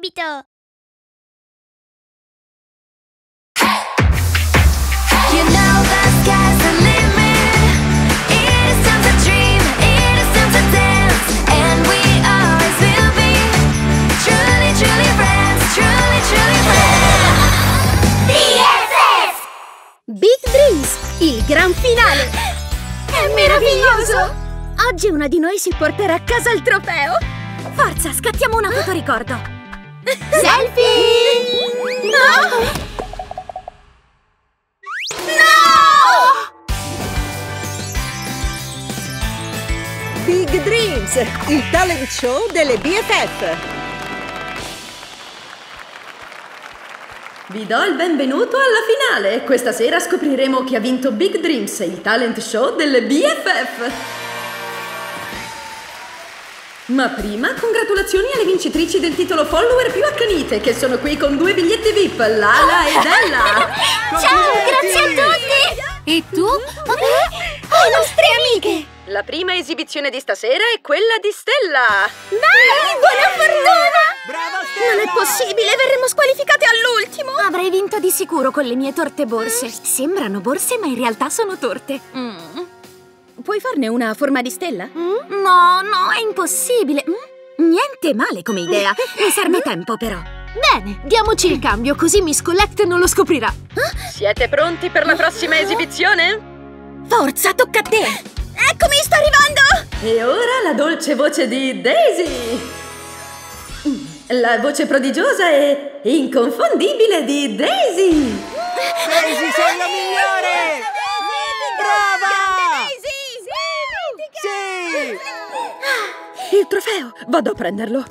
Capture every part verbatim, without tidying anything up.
preferito! You know the sky's the limit. It is time to dream, it is time to dance, and we always will be truly, truly friends, truly, truly friends. B F F! Big Dreams, il gran finale! È meraviglioso! Oggi una di noi si porterà a casa il trofeo! Forza, scattiamo una fotoricordo! Selfie! No! No! Big Dreams, il talent show delle B F F. Vi do il benvenuto alla finale! Questa sera scopriremo chi ha vinto Big Dreams, il talent show delle B F F! Ma prima, congratulazioni alle vincitrici del titolo follower più accanite, che sono qui con due biglietti V I P, Lala e Della! Ciao, grazie a tutti! E tu? Le nostre amiche! La prima esibizione di stasera è quella di Stella! Dai, buona fortuna! Brava Stella! Non è possibile, verremo squalificate all'ultimo! Avrei vinto di sicuro con le mie torte borse. Sembrano borse, ma in realtà sono torte. Mm. Puoi farne una a forma di stella? Mm? No, no, è impossibile. Mm? Niente male come idea. Mi serve tempo, però. Bene, diamoci il cambio, così Miss Collect non lo scoprirà. Siete pronti per la prossima esibizione? Forza, tocca a te! Eccomi, sto arrivando! E ora la dolce voce di Daisy! La voce prodigiosa e inconfondibile di Daisy! Daisy, sei la migliore! Brava! Sì! Il trofeo! Vado a prenderlo!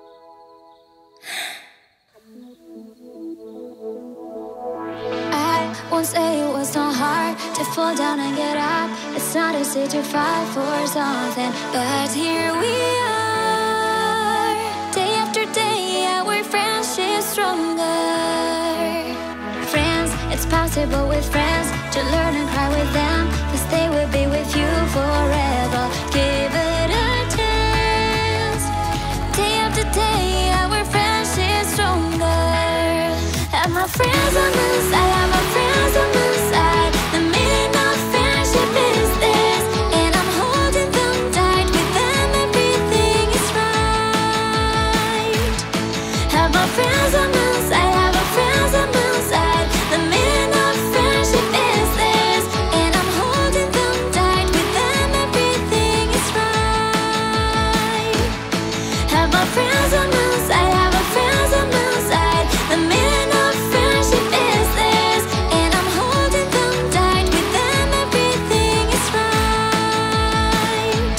I won't say it was not hard to fall down and get up. It's not easy to fight for something, but here we are. Day after day, our friendship stronger. Friends, it's possible with friends to learn and cry with them, 'cause they will be with you forever. Give it a chance. Day after day, our friendship stronger. And my friends on my side, and my friends on my side. The meaning of friendship is this, and I'm holding them tight. With them everything is right. Have my friends on my side, have my friends on my side. The meaning of friendship is this, and I'm holding them tight. With them everything is right. Have my friends on my side, have my friends on my side. The meaning of friendship is this, and I'm holding them tight. With them everything is right.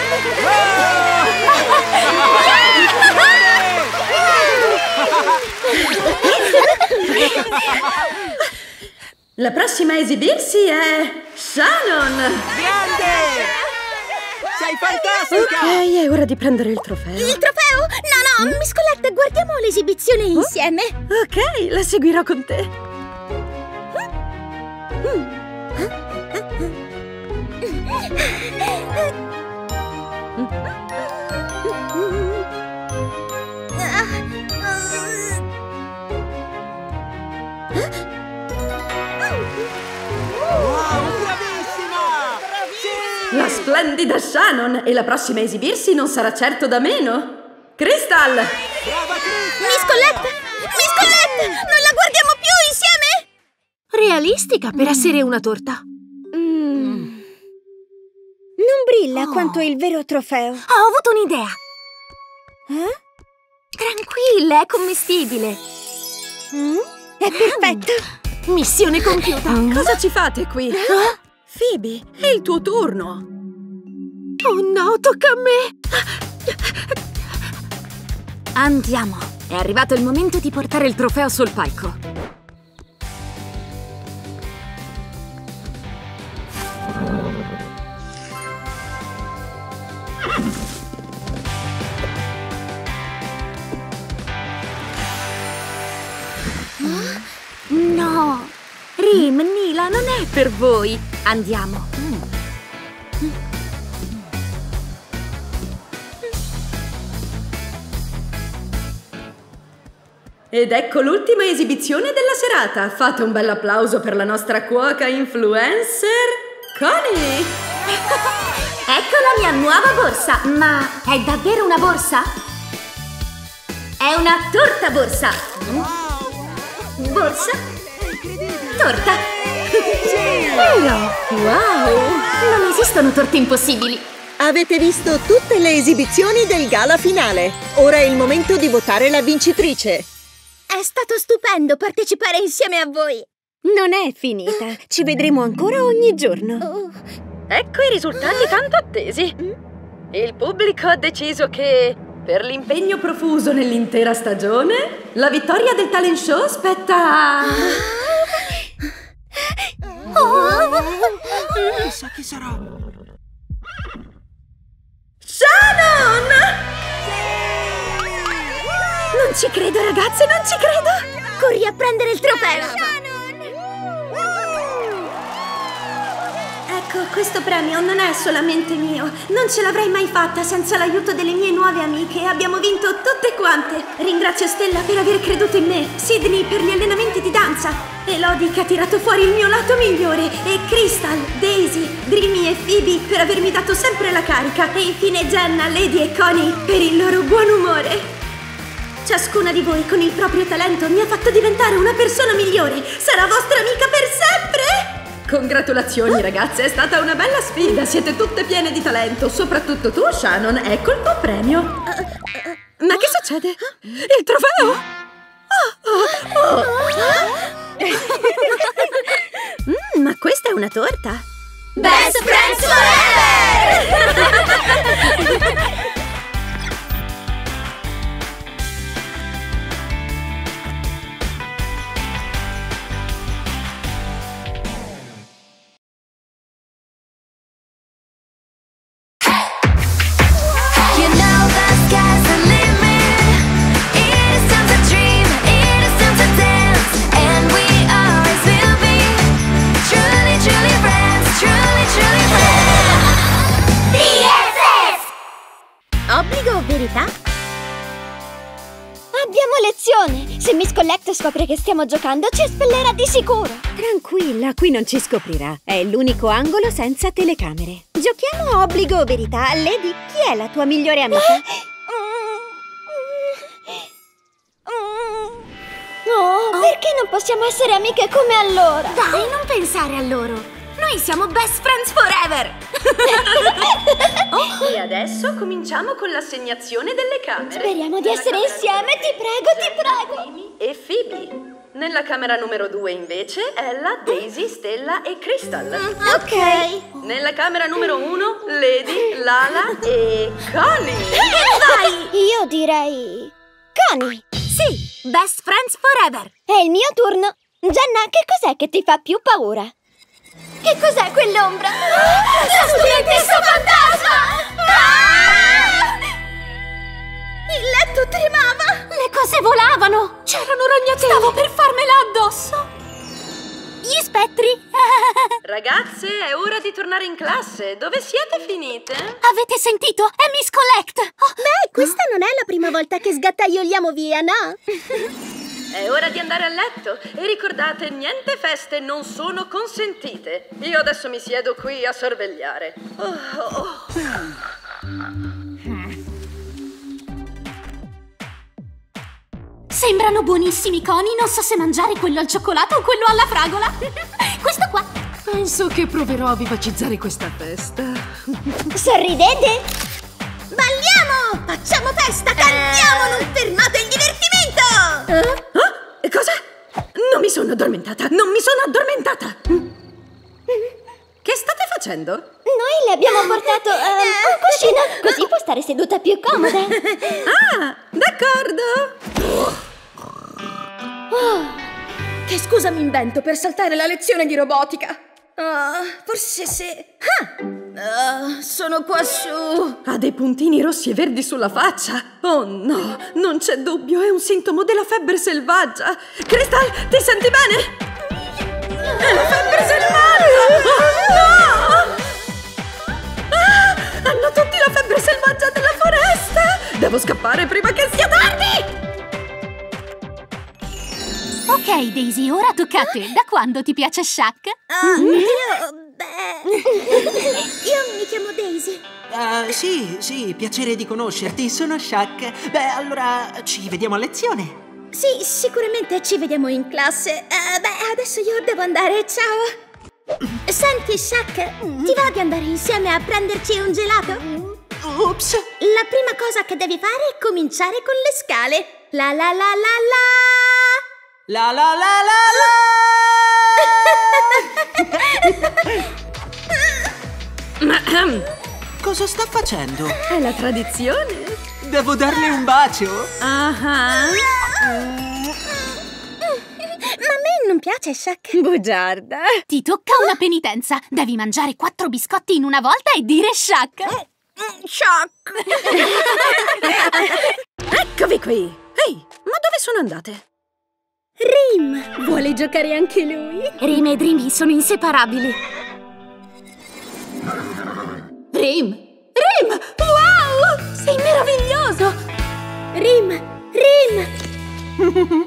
La prossima a esibirsi è Shannon! Grande! Sei fantastica! Ok, è ora di prendere il trofeo. Il trofeo? No, no, Miss Colette, guardiamo l'esibizione insieme. Ok, la seguirò con te. Wow, bravissima! Sì! La splendida Shannon! E la prossima a esibirsi non sarà certo da meno. Crystal! Brava Crystal! Miss Colette! Miss Colette! Non la guardiamo più insieme? Realistica per essere una torta. Mm. Non brilla Oh. quanto il vero trofeo. Ho avuto un'idea. Eh? Tranquilla, è commestibile. Mm? È perfetto. Missione compiuta. Cosa ci fate qui? Phoebe, è il tuo turno. Oh no, tocca a me. Andiamo. È arrivato il momento di portare il trofeo sul palco. No! Rim, Nila, non è per voi! Andiamo! Ed ecco l'ultima esibizione della serata. Fate un bel applauso per la nostra cuoca influencer, Connie! Ecco la mia nuova borsa! Ma è davvero una borsa? È una torta borsa! Borsa? Torta! Wow! Non esistono torte impossibili! Avete visto tutte le esibizioni del gala finale. Ora è il momento di votare la vincitrice. È stato stupendo partecipare insieme a voi! Non è finita. Ci vedremo ancora ogni giorno. Ecco i risultati tanto attesi. Il pubblico ha deciso che, per l'impegno profuso nell'intera stagione, la vittoria del talent show spetta a... Chissà chi sarà. Shannon! Non ci credo, ragazze, non ci credo! Corri a prendere il trofeo! Ecco, questo premio non è solamente mio. Non ce l'avrei mai fatta senza l'aiuto delle mie nuove amiche. Abbiamo vinto tutte quante. Ringrazio Stella per aver creduto in me, Sydney per gli allenamenti di danza, Elodie che ha tirato fuori il mio lato migliore, e Crystal, Daisy, Dreamy e Phoebe per avermi dato sempre la carica, e infine Jenna, Lady e Connie per il loro buon umore. Ciascuna di voi con il proprio talento mi ha fatto diventare una persona migliore. Sarà vostra amica per sempre! Congratulazioni ragazze, è stata una bella sfida, siete tutte piene di talento, soprattutto tu, Shannon, ecco il tuo premio. Ma che succede? Il trofeo? Oh, oh, oh. mm, ma questa è una torta! Best Friends Forever! You know the sky's the limit. It is time to dream, it is time to dance, and we always will be truly, truly friends, truly, truly friends. B F F! Obbligo o verità? Abbiamo lezione! Se Miss Collect scopre che stiamo giocando, ci espellerà di sicuro! Tranquilla, qui non ci scoprirà. È l'unico angolo senza telecamere. Giochiamo a obbligo o verità. Lady, chi è la tua migliore amica? Oh, perché non possiamo essere amiche come allora? Dai, non pensare a loro! Noi siamo Best Friends Forever! E adesso cominciamo con l'assegnazione delle camere. Speriamo di Nella essere camera insieme, numero ti prego, ti Jenna, prego! Dreamy e Phoebe. Nella camera numero due invece Ella, Daisy, Stella e Crystal. Ok! Nella camera numero uno Lady, Lala e Connie. Vai! Io direi... Connie! Sì, Best Friends Forever! È il mio turno! Jenna, che cos'è che ti fa più paura? Che cos'è quell'ombra? La studentessa fantasma! Ah! Il letto tremava! Le cose volavano! C'erano ragnateli! Stavo per farmela addosso! Gli spettri! Ragazze, è ora di tornare in classe. Dove siete finite? Avete sentito? È Miss Collect! Oh. Beh, questa non è la prima volta che sgattaioliamo via, no? È ora di andare a letto. E ricordate, niente feste non sono consentite. Io adesso mi siedo qui a sorvegliare. Oh, oh. Sembrano buonissimi, Connie. Non so se mangiare quello al cioccolato o quello alla fragola. Questo qua. Penso che proverò a vivacizzare questa festa. Sorridete? Balliamo! Facciamo festa! Cantiamo! Non fermate il divertimento! Ah? Cosa? Non mi sono addormentata! Non mi sono addormentata! Che state facendo? Noi le abbiamo portato um, un cuscino, così può stare seduta più comoda. Ah, d'accordo! Oh, che scusa mi invento per saltare la lezione di robotica? Ah, forse se... Ah, ah, sono qua su... Ha dei puntini rossi e verdi sulla faccia. Oh no, non c'è dubbio, è un sintomo della febbre selvaggia. Crystal, ti senti bene? È la febbre selvaggia! Oh no! Ah, hanno tutti la febbre selvaggia della foresta! Devo scappare prima che sia tardi! Ok, Daisy, ora tocca a te. Da quando ti piace Shaq? Oh, io... beh... io mi chiamo Daisy. Uh, sì, sì, piacere di conoscerti, sono Shaq. Beh, allora ci vediamo a lezione. Sì, sicuramente ci vediamo in classe. Uh, beh, adesso io devo andare, ciao. Senti, Shaq, ti va di andare insieme a prenderci un gelato? Ops! La prima cosa che devi fare è cominciare con le scale. La la la la la. La la la la la! Cosa sta facendo? È la tradizione. Devo darle un bacio? Ah. Ma a me non piace, Shaq. Bugiarda. Ti tocca una penitenza. Devi mangiare quattro biscotti in una volta e dire Shaq. Shaq. Eccovi qui. Ehi, ma dove sono andate? Rim. Vuole giocare anche lui? Rim e Dreamy sono inseparabili. Rim! Rim! Wow! Sei meraviglioso! Rim. Rim.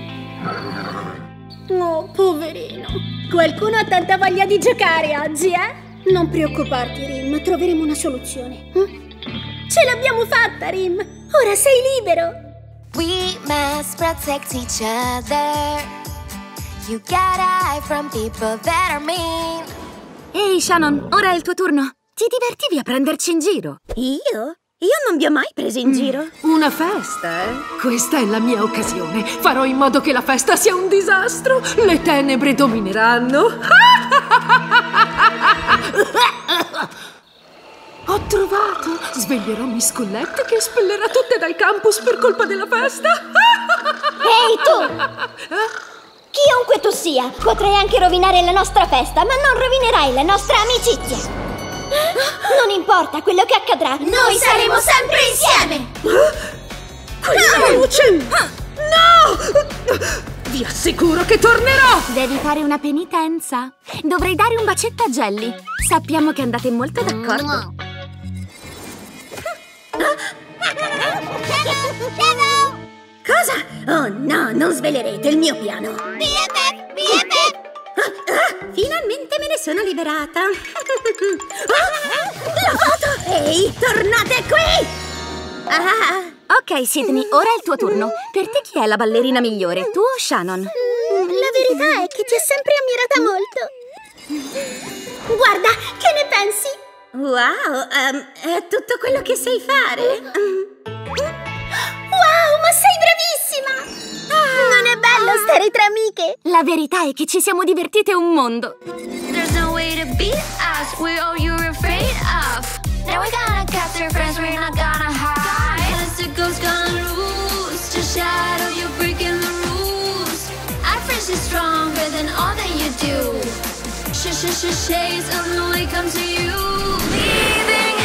Oh, poverino. Qualcuno ha tanta voglia di giocare oggi, eh? Non preoccuparti, Rim, troveremo una soluzione. Hm? Ce l'abbiamo fatta, Rim. Ora sei libero. We must protect each other. You gotta hide from people that are mean. Ehi, Shannon, ora è il tuo turno. Ti divertivi a prenderci in giro? Io? Io non vi ho mai preso in giro. Una festa, eh? Questa è la mia occasione. Farò in modo che la festa sia un disastro. Le tenebre domineranno. Ho trovato! Sveglierò Miss Collette che espellerà tutte dal campus per colpa della festa. Ehi, tu! Chiunque tu sia, potrai anche rovinare la nostra festa, ma non rovinerai la nostra amicizia. Non importa quello che accadrà, Noi saremo sempre insieme. Quella luce! No! Vi assicuro che tornerò! Devi fare una penitenza. Dovrei dare un bacetto a Jelly. Sappiamo che andate molto d'accordo. Cosa? Oh no, non svelerete il mio piano. Ah, ah, finalmente me ne sono liberata. Ah, la foto! Ehi, tornate qui! Ah. Ok, Sydney, ora è il tuo turno. Per te chi è la ballerina migliore, tu o Shannon? La verità è che ti ho sempre ammirata molto. Guarda, che ne pensi? Wow, um, è tutto quello che sai fare. Wow, ma sei bravissima! Non è bello stare tra amiche? La verità è che ci siamo divertite un mondo. There's no way to beat us. We're all you're afraid of. Now we're gonna catch our friends. We're not gonna hide. Unless the ghost gonna lose. Just shadow, you're breaking the rules. Our friendship's stronger than all that you do. Sh sh sh shades only come to you. Leaving.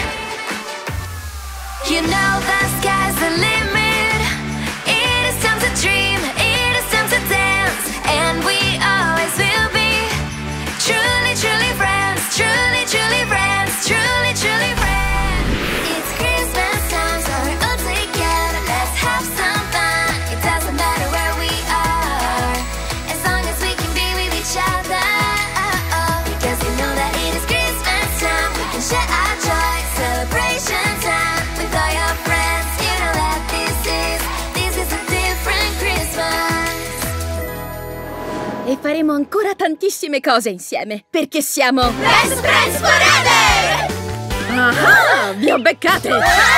You know the sky's the limit. It is time to dream. It is time to dance. And we always will be. Truly, truly friends. Truly, truly friends. Truly, truly friends. It's Christmas time, so we're all together. Let's have some fun. It doesn't matter where we are, as long as we can be with each other. Because we know that it is Christmas time. We can share our joy, celebration time with all your friends. You know that this is, this is a different Christmas. E faremo ancora tantissime cose insieme, perché siamo... Best friends forever! Ah, vi ho beccate!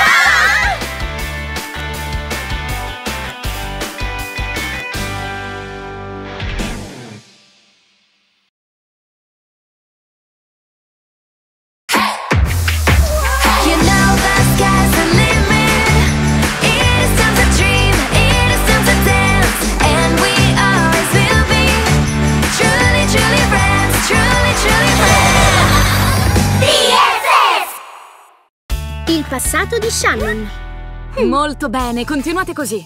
You know the sky's the limit. It is time to dream. It is time to dance. And we always will be. Truly, truly friends. Truly, truly friends. B F F! Il passato di Shannon. Molto bene, continuate così.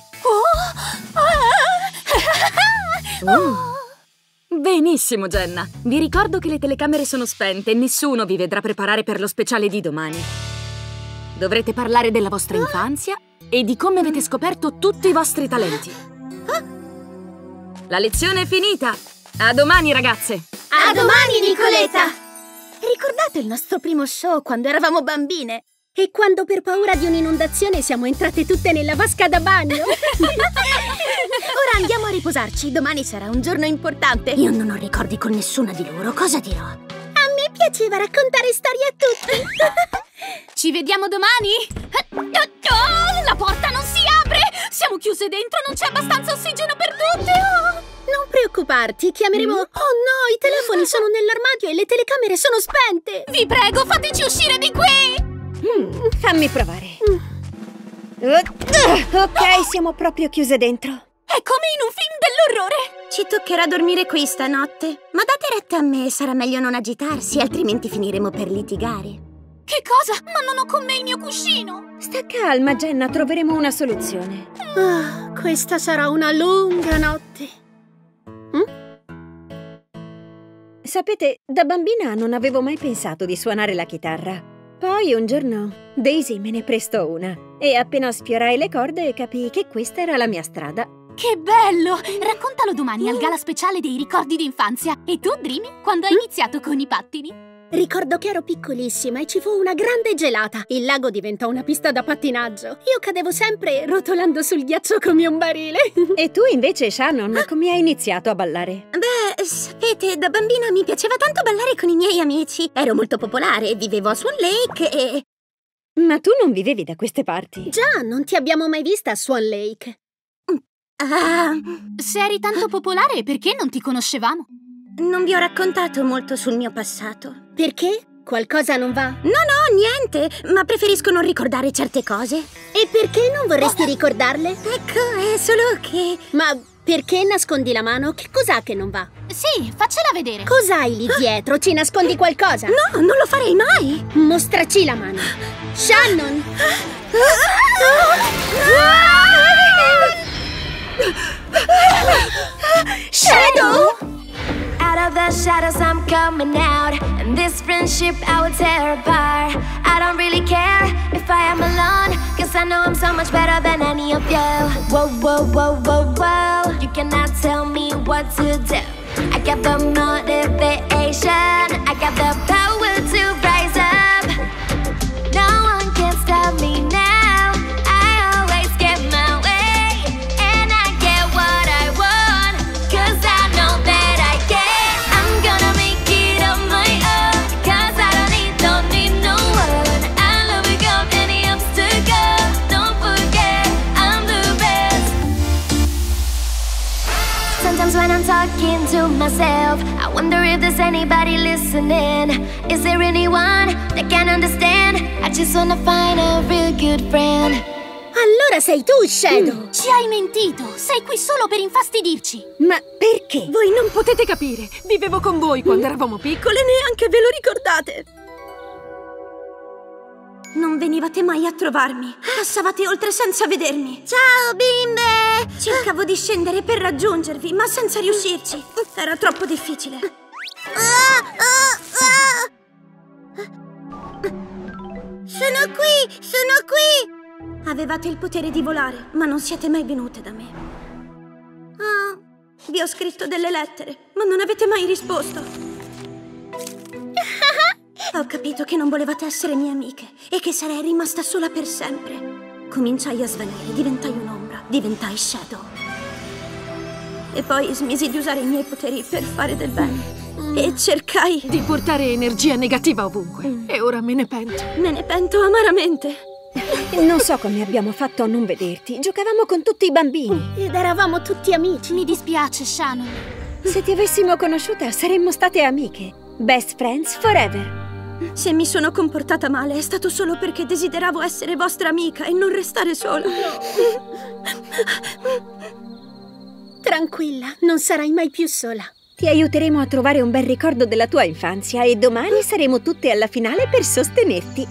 Oh. Benissimo, Jenna. Vi ricordo che le telecamere sono spente e nessuno vi vedrà preparare per lo speciale di domani. Dovrete parlare della vostra infanzia e di come avete scoperto tutti i vostri talenti. La lezione è finita. A domani, ragazze. A domani, Nicoletta! Ricordate il nostro primo show quando eravamo bambine? E quando per paura di un'inondazione siamo entrate tutte nella vasca da bagno? Ora andiamo a riposarci, domani sarà un giorno importante. Io non ho ricordi con nessuna di loro, cosa dirò? A me piaceva raccontare storie a tutti. Ci vediamo domani? Oh, la porta non si apre! Siamo chiuse dentro, non c'è abbastanza ossigeno per tutte! Oh. Non preoccuparti, chiameremo... Mm. Oh no, i telefoni sono nell'armadio e le telecamere sono spente! Vi prego, fateci uscire di qui! Mm, fammi provare. Mm. Uh, ok, siamo proprio chiuse dentro. È come in un film dell'orrore! Ci toccherà dormire qui stanotte. Ma date retta a me, sarà meglio non agitarsi, altrimenti finiremo per litigare. Che cosa? Ma non ho con me il mio cuscino! Sta calma, Jenna, troveremo una soluzione. Oh, questa sarà una lunga notte. Mm? Sapete, da bambina non avevo mai pensato di suonare la chitarra. Poi un giorno Daisy me ne prestò una e appena sfiorai le corde capii che questa era la mia strada. Che bello! Raccontalo domani al gala speciale dei ricordi d'infanzia. E tu, Dreamy, quando hai mm? iniziato con i pattini? Ricordo che ero piccolissima e ci fu una grande gelata. Il lago diventò una pista da pattinaggio. Io cadevo sempre rotolando sul ghiaccio come un barile. E tu invece, Shannon, come hai iniziato a ballare? Beh, sapete, da bambina mi piaceva tanto ballare con i miei amici. Ero molto popolare, vivevo a Swan Lake e... Ma tu non vivevi da queste parti? Già, non ti abbiamo mai vista a Swan Lake. Uh, Se eri tanto popolare, perché non ti conoscevamo? Non vi ho raccontato molto sul mio passato. Perché? Qualcosa non va? No, no, niente, ma preferisco non ricordare certe cose. E perché non vorresti oh. ricordarle? Ecco, è solo che... Ma perché nascondi la mano? Che cos'ha che non va? Sì, faccela vedere. Cos'hai lì dietro? Ci nascondi qualcosa? No, non lo farei mai. Mostraci la mano. Shannon! Shadow! Out of the shadows I'm coming out, and this friendship I will tear apart. I don't really care if I am alone, cause I know I'm so much better than any of you. Whoa, whoa, whoa, whoa, whoa, you cannot tell me what to do. I got the motivation, I got the power to rise up. No one can stop me now, I always get my way, and I get what I want, cause I know that I can. I'm gonna make it on my own, cause I don't need, don't need no one. I'll overcome any obstacle, don't forget I'm the best. Sometimes when I'm talking to myself, I wonder if there's anybody listening. Is there anyone that can understand? I just wanna find a real good friend. Allora sei tu, Shadow! Mm, ci hai mentito! Sei qui solo per infastidirci! Ma perché? Voi non potete capire! Vivevo con voi quando mm. eravamo piccole e neanche ve lo ricordate! Non venivate mai a trovarmi. Passavate oltre senza vedermi. Ciao, bimbe! Cercavo di scendere per raggiungervi, ma senza riuscirci. Era troppo difficile. Sono qui! Sono qui! Avevate il potere di volare, ma non siete mai venute da me. Oh, vi ho scritto delle lettere, ma non avete mai risposto. Ho capito che non volevate essere mie amiche e che sarei rimasta sola per sempre. Cominciai a svanire, diventai un'ombra, diventai Shadow. E poi smisi di usare i miei poteri per fare del bene. Mm. E cercai di portare energia negativa ovunque. Mm. E ora me ne pento. Me ne pento amaramente. Non so come abbiamo fatto a non vederti. Giocavamo con tutti i bambini. Ed eravamo tutti amici. Mi dispiace, Shannon. Se ti avessimo conosciuta, saremmo state amiche. Best friends forever. Se mi sono comportata male è stato solo perché desideravo essere vostra amica e non restare sola. Tranquilla, non sarai mai più sola. Ti aiuteremo a trovare un bel ricordo della tua infanzia e domani saremo tutte alla finale per sostenerti.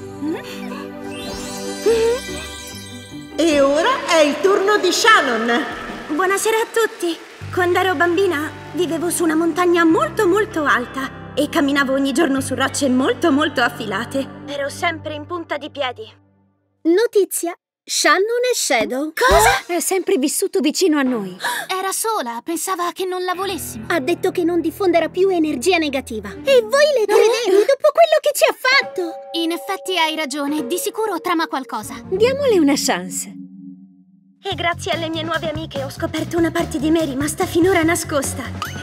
E ora è il turno di Shannon. Buonasera a tutti. Quando ero bambina vivevo su una montagna molto molto alta e camminavo ogni giorno su rocce molto molto affilate. Ero sempre in punta di piedi. Notizia: Shannon e Shadow. Cosa? È sempre vissuto vicino a noi. Era sola, pensava che non la volessimo. Ha detto che non diffonderà più energia negativa. E voi le credete dopo quello che ci ha fatto? In effetti hai ragione, di sicuro trama qualcosa. Diamole una chance. E grazie alle mie nuove amiche ho scoperto una parte di me rimasta finora nascosta.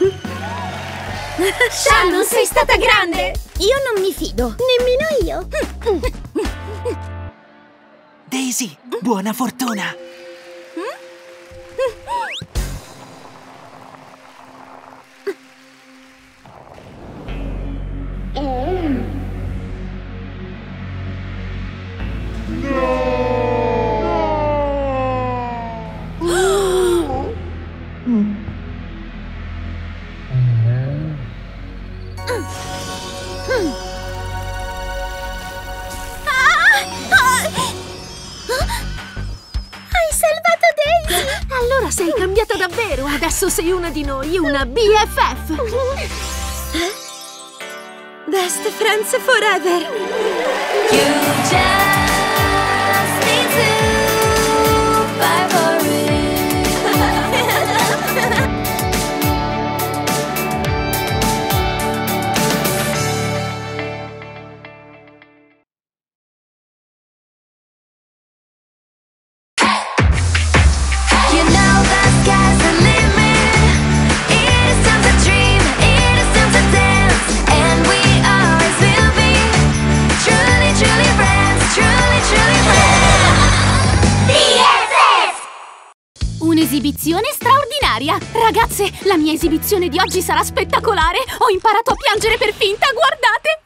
Shannon, sei stata grande! Io non mi fido. Nemmeno io. Daisy, buona fortuna! Allora sei cambiata davvero! Adesso sei una di noi, una B F F! Best friends forever! You just need to fight for it. You know the sky's the limit. It is time to dream, it is time to dance, and we always will be truly, truly friends, truly, truly friends. B F F! Un'esibizione straordinaria! Ragazze, la mia esibizione di oggi sarà spettacolare! Ho imparato a piangere per finta, guardate!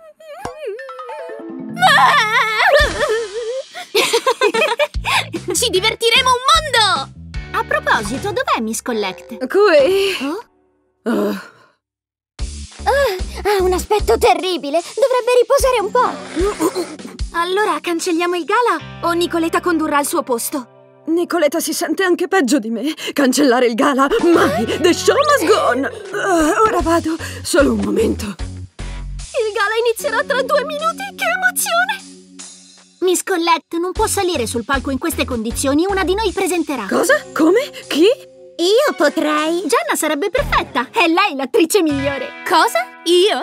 Ci divertiremo un mondo! A proposito, dov'è Miss Collect? Qui... Oh? Oh. Ha un aspetto terribile. Dovrebbe riposare un po'. Allora cancelliamo il gala o Nicoletta condurrà al suo posto? Nicoletta si sente anche peggio di me. Cancellare il gala? Mai! The show must go on! Uh, ora vado. Solo un momento. Il gala inizierà tra due minuti! Che emozione! Miss Collect non può salire sul palco in queste condizioni. Una di noi presenterà. Cosa? Come? Chi? Io potrei. Gianna sarebbe perfetta. È lei l'attrice migliore. Cosa? Io?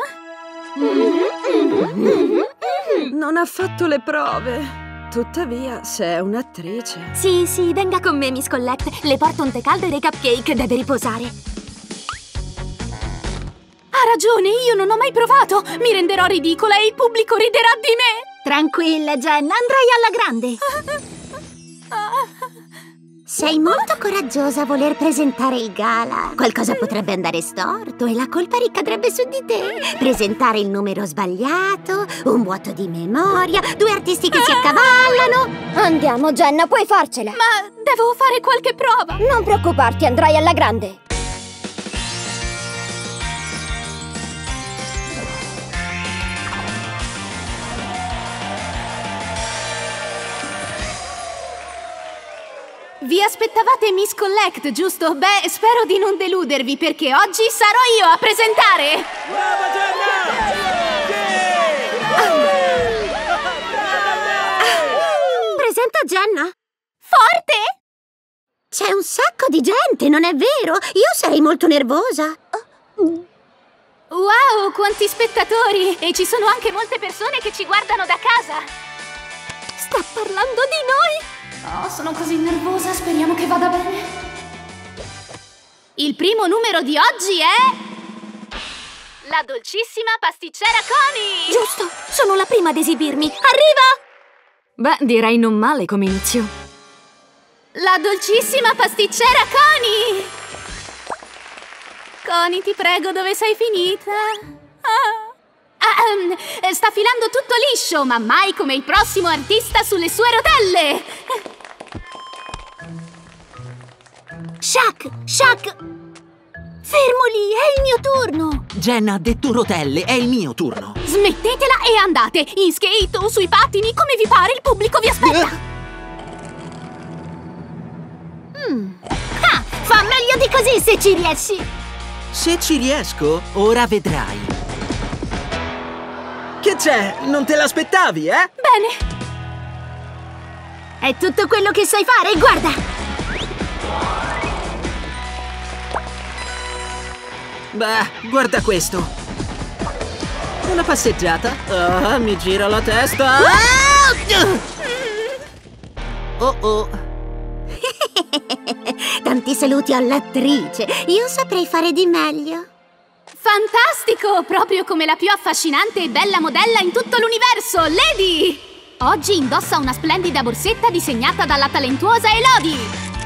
Non ha fatto le prove. Tuttavia, se è un'attrice... Sì, sì, venga con me, Miss Collect. Le porto un tè caldo e dei cupcake. Deve riposare. Ha ragione, io non ho mai provato. Mi renderò ridicola e il pubblico riderà di me. Tranquilla, Jenna, andrai alla grande. Sei molto coraggiosa a voler presentare il gala. Qualcosa potrebbe andare storto e la colpa ricadrebbe su di te. Presentare il numero sbagliato, un vuoto di memoria, due artisti che si accavallano. Andiamo, Jenna, puoi farcela. Ma devo fare qualche prova. Non preoccuparti, andrai alla grande. Vi aspettavate Miss Collect, giusto? Beh, spero di non deludervi, perché oggi sarò io a presentare! Brava Jenna! Presenta Jenna. Forte? C'è un sacco di gente, non è vero? Io sarei molto nervosa. Wow, quanti spettatori! E ci sono anche molte persone che ci guardano da casa! Sta parlando di noi! Oh, sono così nervosa, speriamo che vada bene. Il primo numero di oggi è... la dolcissima pasticcera Connie! Giusto, sono la prima ad esibirmi. Arriva! Beh, direi non male come inizio. La dolcissima pasticcera Connie! Connie, ti prego, dove sei finita? Ah. Ah, um, sta filando tutto liscio, ma mai come il prossimo artista sulle sue rotelle! Shaq! Shaq! Fermo lì, è il mio turno! Jenna ha detto rotelle, è il mio turno. Smettetela e andate! In skate o sui pattini, come vi pare, il pubblico vi aspetta! Mm. Ah, fa meglio di così se ci riesci! Se ci riesco, ora vedrai. Che c'è? Non te l'aspettavi, eh? Bene! È tutto quello che sai fare, guarda! Beh, guarda questo. Una passeggiata. Ah, mi gira la testa. Oh oh. Tanti saluti all'attrice. Io saprei fare di meglio. Fantastico! Proprio come la più affascinante e bella modella in tutto l'universo, Lady! Oggi indossa una splendida borsetta disegnata dalla talentuosa Elodie.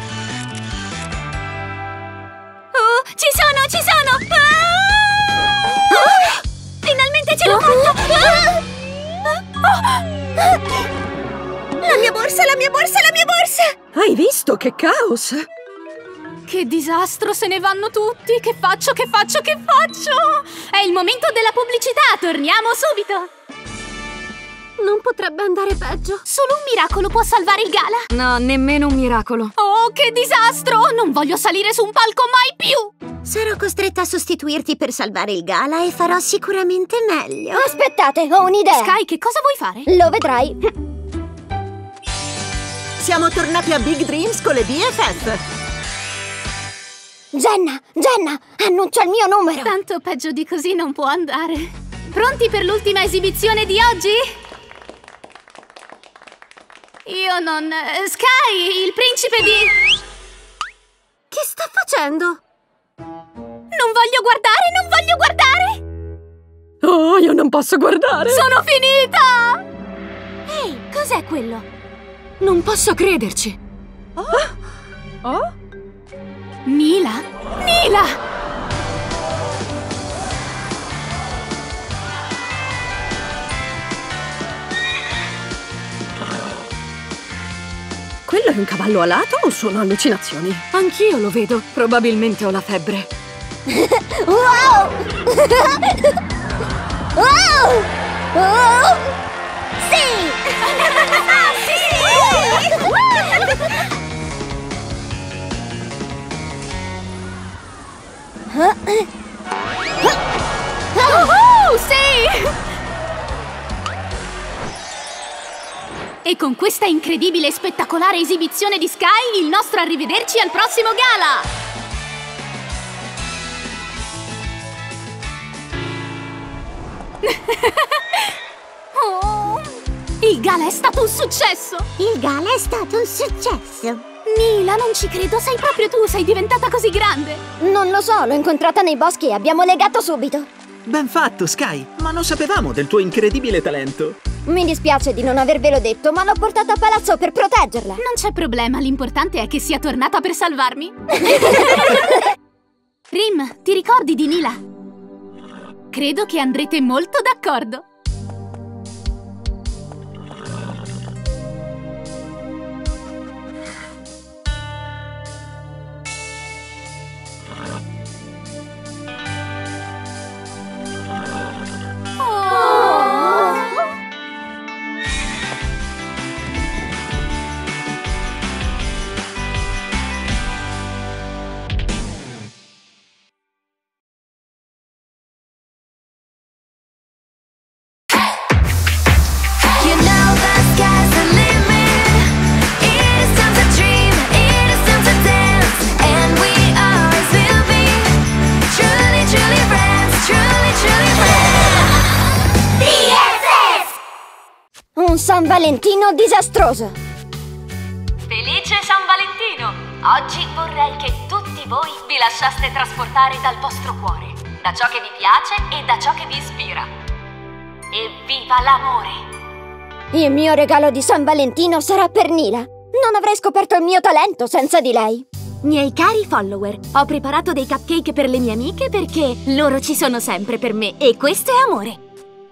Oh, ci sono, ci sono! Ah! Ah! Finalmente ce l'ho fatta! Ah! La mia borsa, la mia borsa, la mia borsa! Hai visto che caos? Che disastro, se ne vanno tutti! Che faccio, che faccio, che faccio? È il momento della pubblicità, torniamo subito! Non potrebbe andare peggio. Solo un miracolo può salvare il gala! No, nemmeno un miracolo. Oh, che disastro! Non voglio salire su un palco mai più! Sarò costretta a sostituirti per salvare il gala e farò sicuramente meglio. Aspettate, ho un'idea. Sky, che cosa vuoi fare? Lo vedrai. Siamo tornati a Big Dreams con le B F F. Jenna, Jenna, annuncio il mio numero. Tanto peggio di così non può andare. Pronti per l'ultima esibizione di oggi? Io non... Sky, il principe di... Che sta facendo? Non voglio guardare, non voglio guardare! Oh, io non posso guardare! Sono finita! Ehi, cos'è quello? Non posso crederci! Oh? Oh? Nila? Nila! Quello è un cavallo alato o sono allucinazioni? Anch'io lo vedo. Probabilmente ho la febbre. Wow! Wow! Oh! Sì! Oh, sì! E con questa incredibile e spettacolare esibizione di Sky, il nostro arrivederci al prossimo gala! Oh, il gala è stato un successo! Il gala è stato un successo. Nila, non ci credo, sei proprio tu, sei diventata così grande! Non lo so, l'ho incontrata nei boschi e abbiamo legato subito. Ben fatto, Sky! Ma non sapevamo del tuo incredibile talento! Mi dispiace di non avervelo detto, ma l'ho portata a palazzo per proteggerla. Non c'è problema, l'importante è che sia tornata per salvarmi. Rim, ti ricordi di Nila? Credo che andrete molto d'accordo. Un San Valentino disastroso. Felice San Valentino! Oggi vorrei che tutti voi vi lasciaste trasportare dal vostro cuore, da ciò che vi piace e da ciò che vi ispira. Evviva l'amore! Il mio regalo di San Valentino sarà per Nila. Non avrei scoperto il mio talento senza di lei. Miei cari follower, ho preparato dei cupcake per le mie amiche perché loro ci sono sempre per me e questo è amore.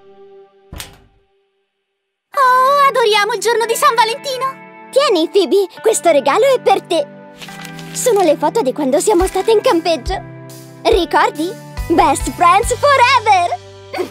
Oh, adoriamo il giorno di San Valentino! Tieni, Phoebe, questo regalo è per te. Sono le foto di quando siamo state in campeggio. Ricordi? Best friends forever!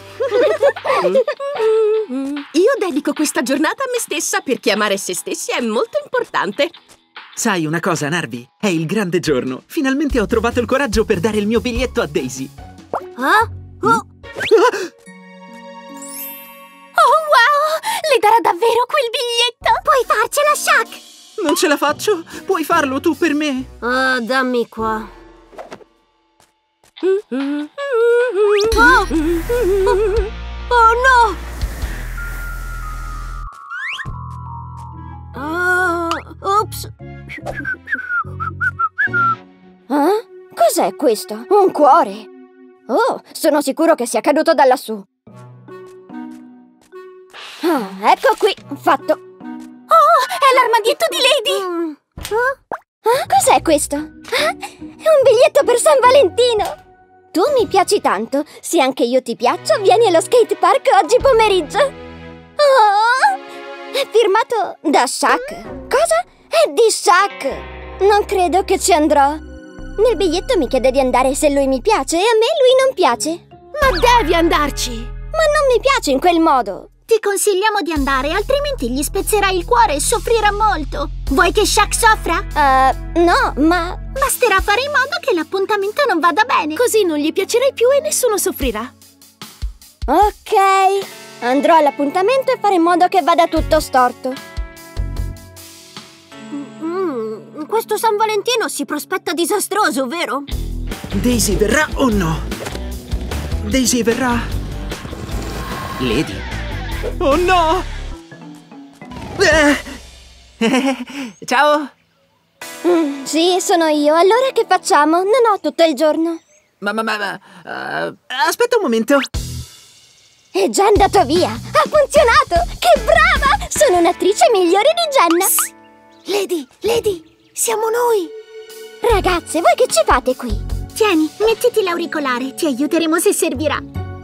Io dedico questa giornata a me stessa perché amare se stessi è molto importante. Sai una cosa, Narvi? È il grande giorno. Finalmente ho trovato il coraggio per dare il mio biglietto a Daisy. Ah? Oh. Oh, wow! Le darà davvero quel biglietto? Puoi farcela, Shaq! Non ce la faccio? Puoi farlo tu per me? Ah, dammi qua. Oh! Oh no! Oh, ops. Eh? Cos'è questo? Un cuore? Oh, sono sicuro che sia caduto da lassù. Ah, ecco qui, fatto. Oh, è l'armadietto di Lady! Mm. Ah, cos'è questo? Ah, è un biglietto per San Valentino! Tu mi piaci tanto. Se anche io ti piaccio, vieni allo skate park oggi pomeriggio. Oh, è firmato da Shaq. Cosa? È di Shaq. Non credo che ci andrò. Nel biglietto mi chiede di andare se lui mi piace e a me lui non piace. Ma devi andarci! Ma non mi piace in quel modo. Ti consigliamo di andare, altrimenti gli spezzerai il cuore e soffrirà molto. Vuoi che Shaq soffra? Uh, no, ma... Basterà fare in modo che l'appuntamento non vada bene. Così non gli piacerai più e nessuno soffrirà. Ok, andrò all'appuntamento e farò in modo che vada tutto storto. Mm, questo San Valentino si prospetta disastroso, vero? Daisy verrà o no? Daisy verrà? Lady? Oh no! Eh. Ciao! Mm, sì, sono io. Allora che facciamo? Non ho tutto il giorno. Ma, ma, ma, ma uh, aspetta un momento. È già andato via. Ha funzionato! Che brava! Sono un'attrice migliore di Jenna. Psst. Lady, Lady, siamo noi. Ragazze, voi che ci fate qui? Tieni, mettiti l'auricolare. Ti aiuteremo se servirà.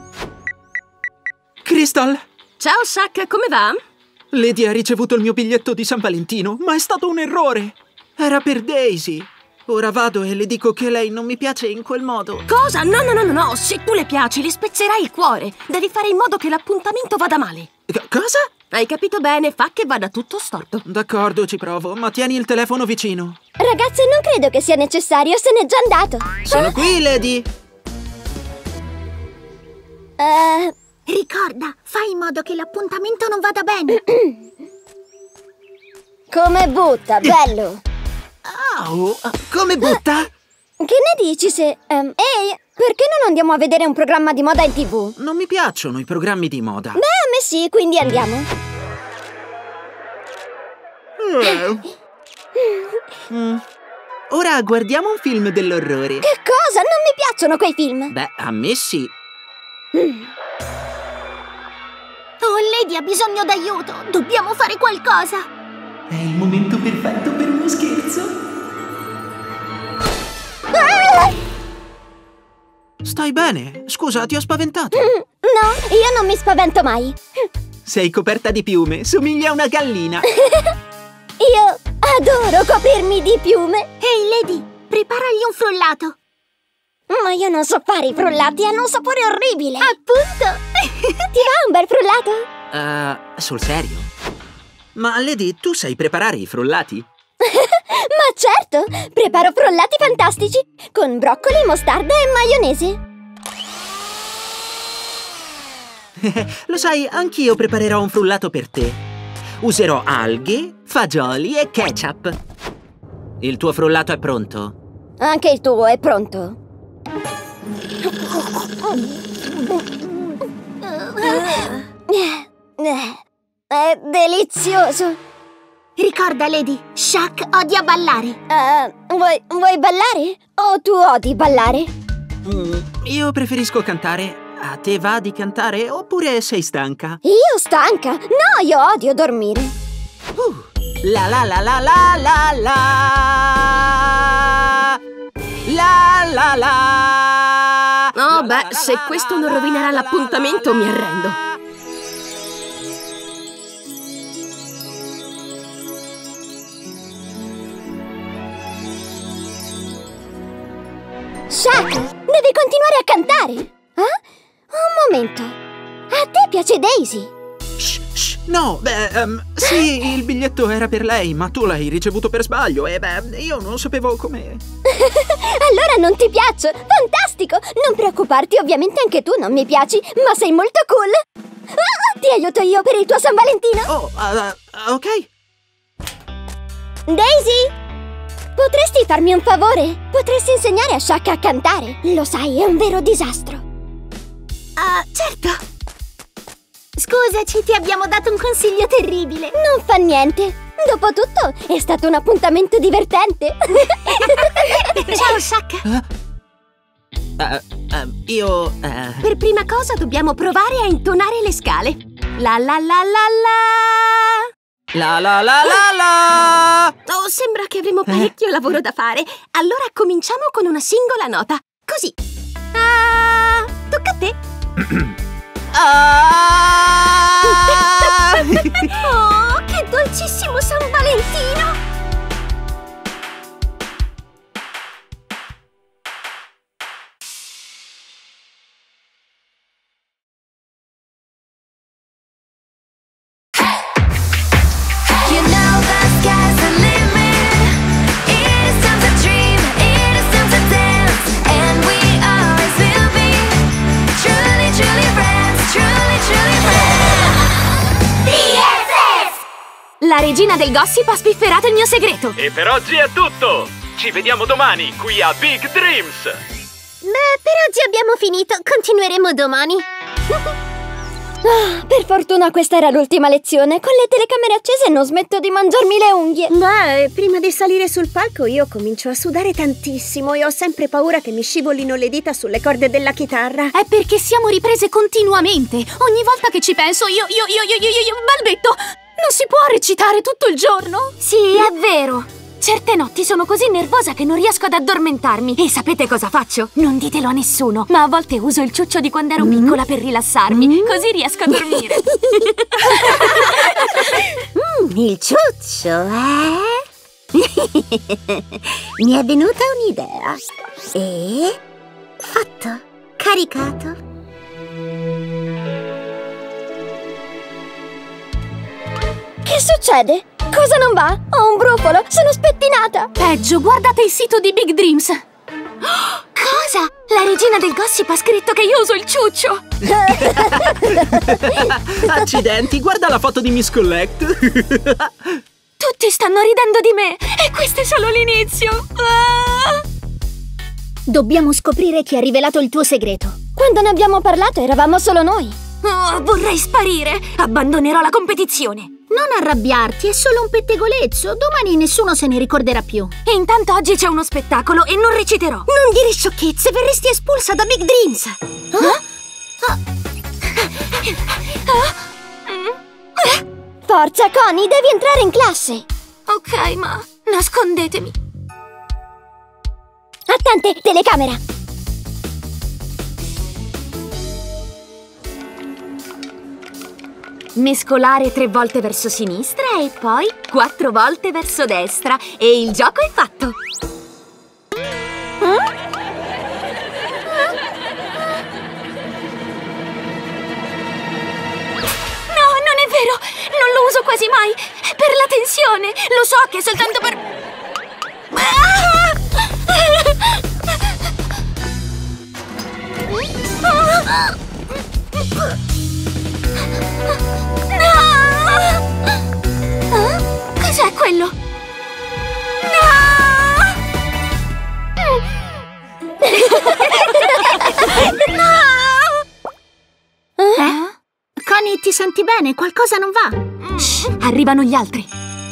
Crystal! Ciao, Shaq, come va? Lady ha ricevuto il mio biglietto di San Valentino, ma è stato un errore. Era per Daisy. Ora vado e le dico che lei non mi piace in quel modo. Cosa? No, no, no, no, no. Se tu le piaci, le spezzerai il cuore. Devi fare in modo che l'appuntamento vada male. C- cosa? Hai capito bene, fa che vada tutto storto. D'accordo, ci provo, ma tieni il telefono vicino. Ragazze, non credo che sia necessario, se n'è già andato. Sono qui, Lady. Eh... Ricorda, fai in modo che l'appuntamento non vada bene. Come butta, bello. Au, come butta? Che ne dici se... Um, ehi, perché non andiamo a vedere un programma di moda in tivù? Non mi piacciono i programmi di moda. Beh, a me sì, quindi andiamo. mm. Ora guardiamo un film dell'orrore. Che cosa? Non mi piacciono quei film. Beh, a me sì. Mm. Oh, Lady ha bisogno d'aiuto. Dobbiamo fare qualcosa. È il momento perfetto per uno scherzo. Ah! Stai bene? Scusa, ti ho spaventato. Mm, no, io non mi spavento mai. Sei coperta di piume, somiglia a una gallina. Io adoro coprirmi di piume. Ehi, Lady, preparagli un frullato. Ma io non so fare i frullati, hanno un sapore orribile. Appunto. Ti va un bel frullato? Uh, sul serio? Ma Lady, tu sai preparare i frullati? Ma certo, preparo frullati fantastici con broccoli, mostarda e maionese. Lo sai, anch'io preparerò un frullato per te. Userò alghe, fagioli e ketchup. Il tuo frullato è pronto? Anche il tuo è pronto. È delizioso. Ricorda, Lady, Shaq odia ballare. Uh, vuoi, vuoi ballare? O tu odi ballare? Mm, io preferisco cantare. A te va di cantare oppure sei stanca? Io stanca? No, io odio dormire. Uh, la la la la la la la la la la. Oh, beh, se questo non rovinerà l'appuntamento, mi arrendo. Shaq, devi continuare a cantare. Eh? Un momento. A te piace Daisy? Shh, shh, no, beh, um, sì, il biglietto era per lei, ma tu l'hai ricevuto per sbaglio e beh, io non sapevo come... Allora non ti piaccio? Fantastico! Non preoccuparti, ovviamente anche tu non mi piaci, ma sei molto cool. Ah, ti aiuto io per il tuo San Valentino. Oh, uh, ok. Daisy, potresti farmi un favore? Potresti insegnare a Shaka a cantare. Lo sai, è un vero disastro. Ah, certo. Scusaci, ti abbiamo dato un consiglio terribile. Non fa niente. Dopotutto, è stato un appuntamento divertente. Ciao, Shaka. Uh, uh, uh, io... Uh... Per prima cosa dobbiamo provare a intonare le scale. La la la la la. La la la la la. Oh, sembra che avremo parecchio lavoro da fare. Allora cominciamo con una singola nota. Così. Ah, tocca a te. Ah! Oh, che dolcissimo San Valentino! You know the sky's the limit. It is time to dream, it is time to dance, and we always will be truly, truly friends, truly, truly friends. B F F! La regina del gossip ha spifferato il mio segreto. E per oggi è tutto! Ci vediamo domani qui a Big Dreams! Beh, per oggi abbiamo finito. Continueremo domani. Ah, per fortuna questa era l'ultima lezione. Con le telecamere accese non smetto di mangiarmi le unghie. Beh, prima di salire sul palco io comincio a sudare tantissimo e ho sempre paura che mi scivolino le dita sulle corde della chitarra. È perché siamo riprese continuamente. Ogni volta che ci penso io, io, io, io, io, io, balbetto. Non si può recitare tutto il giorno? Sì, è vero. Certe notti sono così nervosa che non riesco ad addormentarmi. E sapete cosa faccio? Non ditelo a nessuno, ma a volte uso il ciuccio di quando ero piccola per rilassarmi. Così riesco a dormire. Mm, il ciuccio, eh? Mi è venuta un'idea. E... fatto. Caricato. Che succede? Cosa non va? Ho un brufolo, sono spettinata. Peggio, guardate il sito di Big Dreams. Oh, cosa? La regina del gossip ha scritto che io uso il ciuccio. Accidenti, guarda la foto di Miss Collect. Tutti stanno ridendo di me e questo è solo l'inizio. Ah! Dobbiamo scoprire chi ha rivelato il tuo segreto. Quando ne abbiamo parlato eravamo solo noi. Oh, vorrei sparire. Abbandonerò la competizione. Non arrabbiarti, è solo un pettegolezzo. Domani nessuno se ne ricorderà più. E intanto oggi c'è uno spettacolo e non reciterò. Non dire sciocchezze, verresti espulsa da Big Dreams. Forza, Connie, devi entrare in classe. Ok, ma nascondetemi. Attente, telecamera. Mescolare tre volte verso sinistra e poi quattro volte verso destra. E il gioco è fatto. Eh? No, non è vero! Non lo uso quasi mai! È per la tensione! Lo so che è soltanto per... No! Cos'è quello? No! Eh? Connie, ti senti bene? Qualcosa non va? Shh, arrivano gli altri.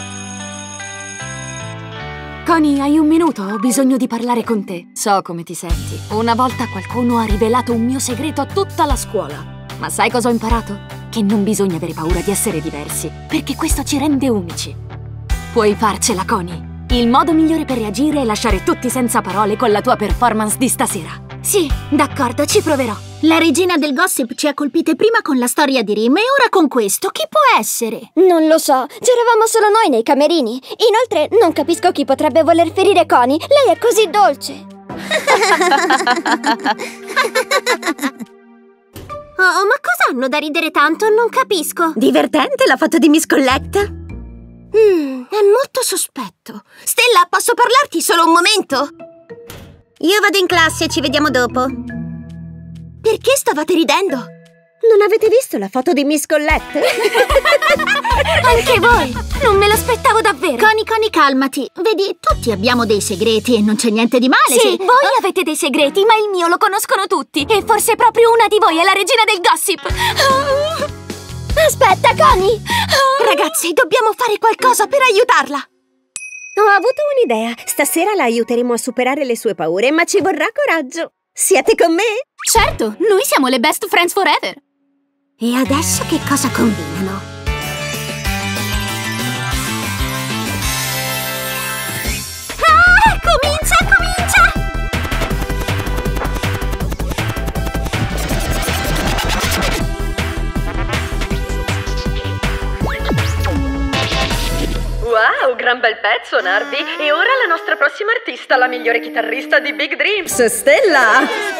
Connie, hai un minuto? Ho bisogno di parlare con te. So come ti senti. Una volta qualcuno ha rivelato un mio segreto a tutta la scuola. Ma sai cosa ho imparato? Che non bisogna avere paura di essere diversi, perché questo ci rende unici. Puoi farcela, Connie. Il modo migliore per reagire è lasciare tutti senza parole con la tua performance di stasera. Sì, d'accordo, ci proverò. La regina del gossip ci ha colpite prima con la storia di Rim e ora con questo. Chi può essere? Non lo so, c'eravamo solo noi nei camerini. Inoltre non capisco chi potrebbe voler ferire Connie. Lei è così dolce. Oh, ma cosa hanno da ridere tanto? Non capisco. Divertente la foto di Miss Collect? Mm, è molto sospetto. Stella, posso parlarti solo un momento? Io vado in classe, ci vediamo dopo. Perché stavate ridendo? Non avete visto la foto di Miss Colette? Anche voi! Non me l'aspettavo davvero! Connie, Connie, calmati. Vedi, tutti abbiamo dei segreti e non c'è niente di male. Sì, se... voi oh. avete dei segreti, ma il mio lo conoscono tutti. E forse proprio una di voi è la regina del gossip. Aspetta, Connie! Ragazzi, dobbiamo fare qualcosa per aiutarla. Ho avuto un'idea. Stasera la aiuteremo a superare le sue paure, ma ci vorrà coraggio. Siete con me? Certo, noi siamo le best friends forever. E adesso che cosa combinano? Ah, comincia, comincia! Wow, gran bel pezzo, Nardi! E ora la nostra prossima artista, la migliore chitarrista di Big Dreams, Stella!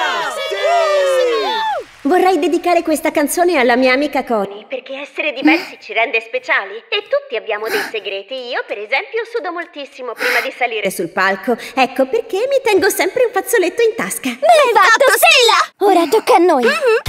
Vorrei dedicare questa canzone alla mia amica Connie, perché essere diversi ci rende speciali. E tutti abbiamo dei segreti. Io, per esempio, sudo moltissimo prima di salire sul palco. Ecco perché mi tengo sempre un fazzoletto in tasca. Ben fatto, Stella! Ora tocca a noi. Mm-hmm.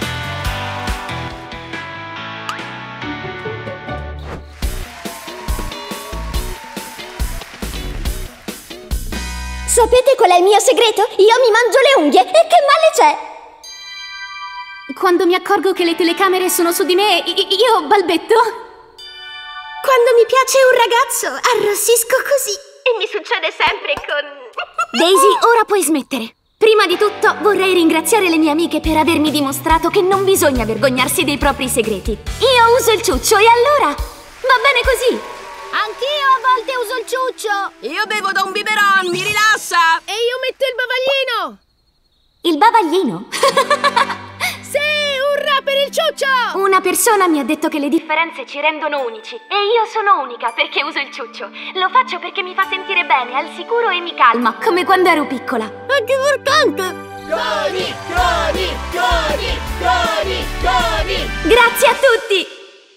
Sapete qual è il mio segreto? Io mi mangio le unghie. E che male c'è? Quando mi accorgo che le telecamere sono su di me, io balbetto. Quando mi piace un ragazzo, arrossisco così. E mi succede sempre con... Daisy, ora puoi smettere. Prima di tutto vorrei ringraziare le mie amiche per avermi dimostrato che non bisogna vergognarsi dei propri segreti. Io uso il ciuccio e allora va bene così. Anch'io a volte uso il ciuccio. Io bevo da un biberon, mi rilassa! E io metto il bavaglino. Il bavaglino? Sì, urrà per il ciuccio! Una persona mi ha detto che le differenze ci rendono unici. E io sono unica perché uso il ciuccio. Lo faccio perché mi fa sentire bene, al sicuro e mi calma, come quando ero piccola. È divertente! Connie, Connie, Connie, Connie, Connie! Grazie a tutti!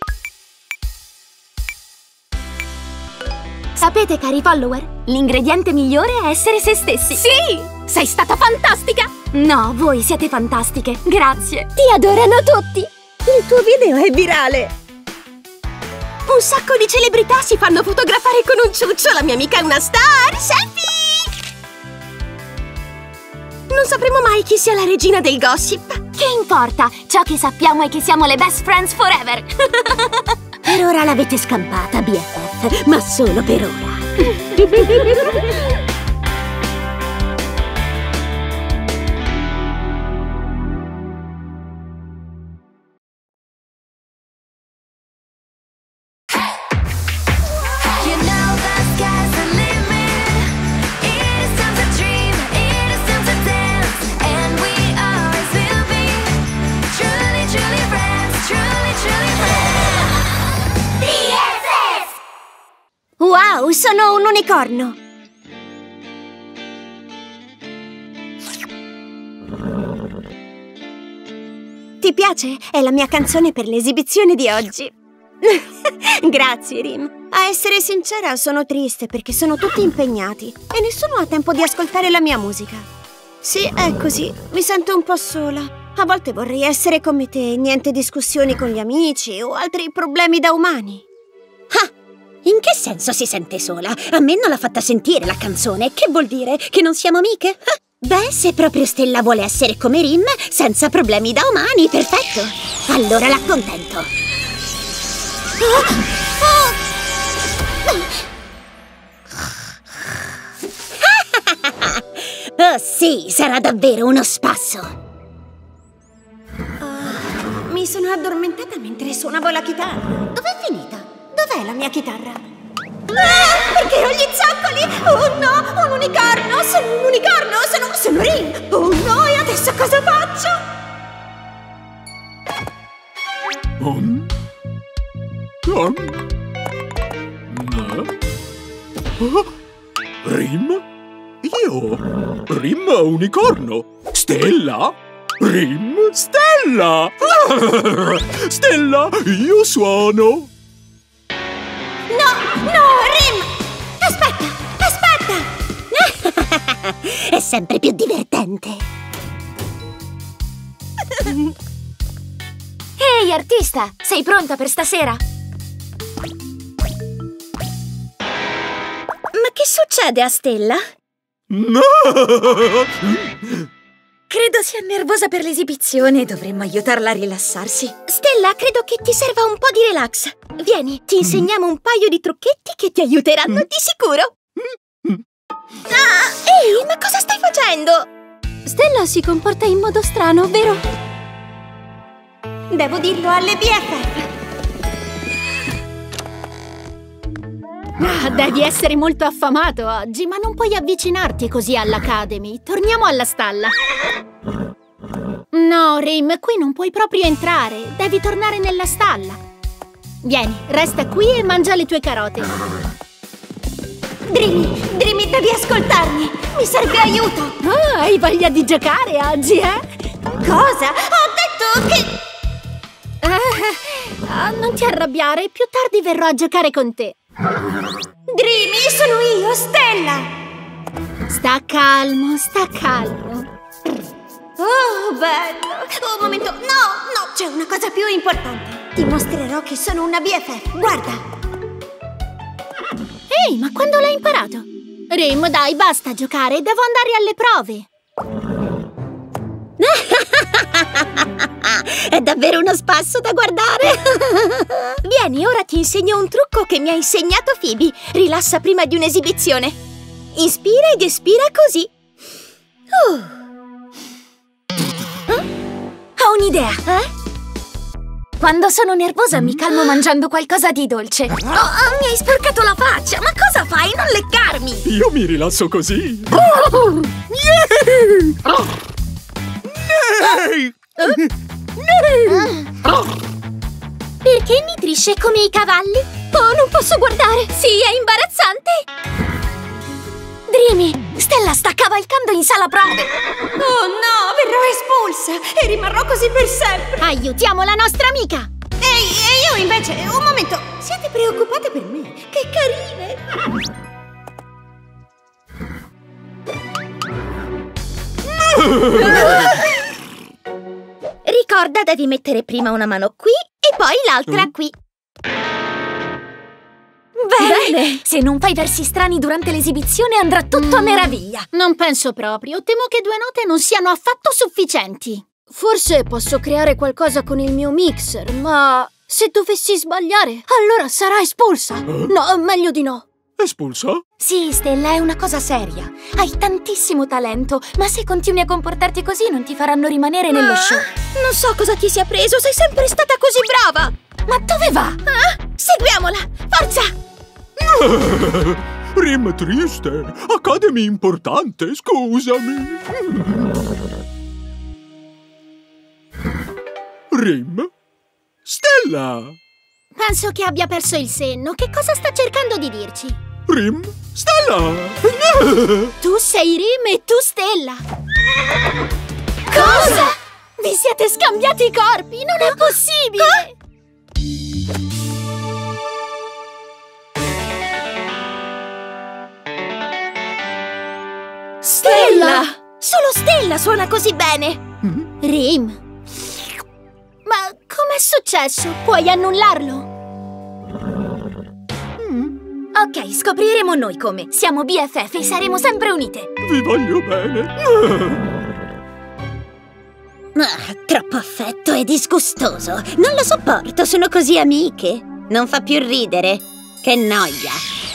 Sapete, cari follower, l'ingrediente migliore è essere se stessi. Sì! Sei stata fantastica! No, voi siete fantastiche. Grazie. Ti adorano tutti! Il tuo video è virale! Un sacco di celebrità si fanno fotografare con un ciuccio. La mia amica è una star! Selfie! Non sapremo mai chi sia la regina del gossip. Che importa? Ciò che sappiamo è che siamo le best friends forever. Per ora l'avete scampata, B F F, ma solo per ora. Wow, sono un unicorno! Ti piace? È la mia canzone per l'esibizione di oggi. Grazie, Rim. A essere sincera, sono triste perché sono tutti impegnati e nessuno ha tempo di ascoltare la mia musica. Sì, è così. Mi sento un po' sola. A volte vorrei essere come te, niente discussioni con gli amici o altri problemi da umani. Ah! In che senso si sente sola? A me non l'ha fatta sentire la canzone. Che vuol dire? Che non siamo amiche? Ah, beh, se proprio Stella vuole essere come Rim, senza problemi da umani, perfetto. Allora l'accontento. Oh sì, sarà davvero uno spasso. Uh, mi sono addormentata mentre suonavo la chitarra. Dov'è finita? Dov'è la mia chitarra? Ah, perché ho gli zoccoli? Oh no, un unicorno! Sono un unicorno! Sono, sono Rim! Oh no, e adesso cosa faccio? Um. Um. No. Oh. Rim? Io? Rim unicorno? Stella? Rim? Stella! Stella, io suono! No, no, Rim! Aspetta, aspetta! È sempre più divertente. Ehi, artista! Sei pronta per stasera? Ma che succede a Stella? No! Credo sia nervosa per l'esibizione. Dovremmo aiutarla a rilassarsi. Stella, credo che ti serva un po' di relax. Vieni, ti insegniamo un paio di trucchetti che ti aiuteranno di sicuro. Ah, ehi, ma cosa stai facendo? Stella si comporta in modo strano, vero? Devo dirlo alle B F F. Ah, devi essere molto affamato oggi, ma non puoi avvicinarti così all'Academy. Torniamo alla stalla. No, Rim, qui non puoi proprio entrare. Devi tornare nella stalla. Vieni, resta qui e mangia le tue carote. Dreamy, Dreamy, devi ascoltarmi. Mi serve aiuto. Ah, hai voglia di giocare oggi, eh? Cosa? Ho detto che... Ah, ah, non ti arrabbiare, più tardi verrò a giocare con te. Dreamy, sono io, Stella! Sta calmo, sta calmo. Oh, bello! Un momento, no, no, c'è una cosa più importante. Ti mostrerò che sono una B F F, guarda! Ehi, ma quando l'hai imparato? Rim, dai, basta giocare, devo andare alle prove. È davvero uno spasso da guardare! Vieni, ora ti insegno un trucco che mi ha insegnato Phoebe. Rilassa prima di un'esibizione. Inspira ed espira così. Uh. Eh? Ho un'idea. Eh? Quando sono nervosa mi calmo mangiando qualcosa di dolce. Oh, oh, mi hai sporcato la faccia! Ma cosa fai? Non leccarmi! Io mi rilasso così. Oh. Yeah! Oh. Nei! Perché nitrisce come i cavalli? Oh, non posso guardare! Sì, è imbarazzante! Dreamy, Stella sta cavalcando in sala prove! Oh no, verrò espulsa e rimarrò così per sempre! Aiutiamo la nostra amica! Ehi, e io invece, un momento! Siete preoccupate per me? Che carine! Ricorda, devi mettere prima una mano qui e poi l'altra qui. Bene. Bene! Se non fai versi strani durante l'esibizione andrà tutto mm. a meraviglia. Non penso proprio. Temo che due note non siano affatto sufficienti. Forse posso creare qualcosa con il mio mixer, ma se dovessi sbagliare, allora sarà espulsa. Eh? No, meglio di no. Espulsa? Sì, Stella, è una cosa seria. Hai tantissimo talento, ma se continui a comportarti così non ti faranno rimanere nello ah, show. Non so cosa ti sia preso, sei sempre stata così brava! Ma dove va? Ah, seguiamola! Forza! Rim triste! Academy importante, scusami! Rim? Stella! Penso che abbia perso il senno. Che cosa sta cercando di dirci? Rim? Stella! Tu sei Rim e tu Stella! Cosa? Vi siete scambiati i corpi! Non è possibile! Stella! Solo Stella suona così bene! Rim! Ma com'è successo? Puoi annullarlo? Ok, scopriremo noi come. Siamo B F F e saremo sempre unite. Vi voglio bene. Ah, troppo affetto e disgustoso. Non lo sopporto, sono così amiche. Non fa più ridere. Che noia.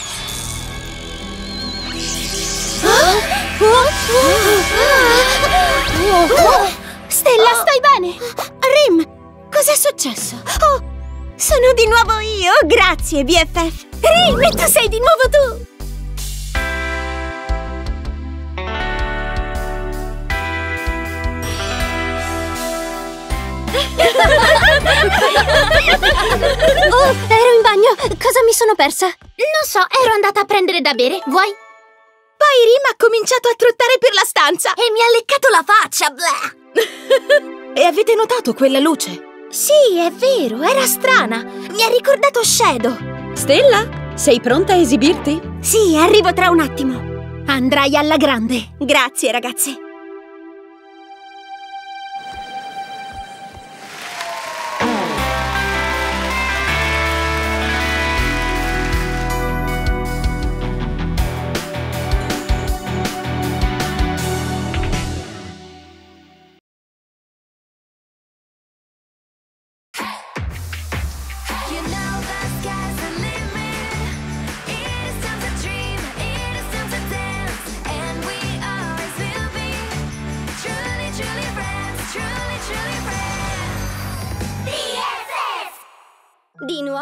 Stella, stai bene? Rim, cos'è successo? Oh, sono di nuovo io. Grazie, B F F. Rim, e tu sei di nuovo tu! Oh, ero in bagno! Cosa mi sono persa? Non so, ero andata a prendere da bere. Vuoi? Poi Rim ha cominciato a trottare per la stanza e mi ha leccato la faccia, blah! E avete notato quella luce? Sì, è vero, era strana. Mi ha ricordato Shadow. Stella? Sei pronta a esibirti? Sì, arrivo tra un attimo. Andrai alla grande. Grazie, ragazze.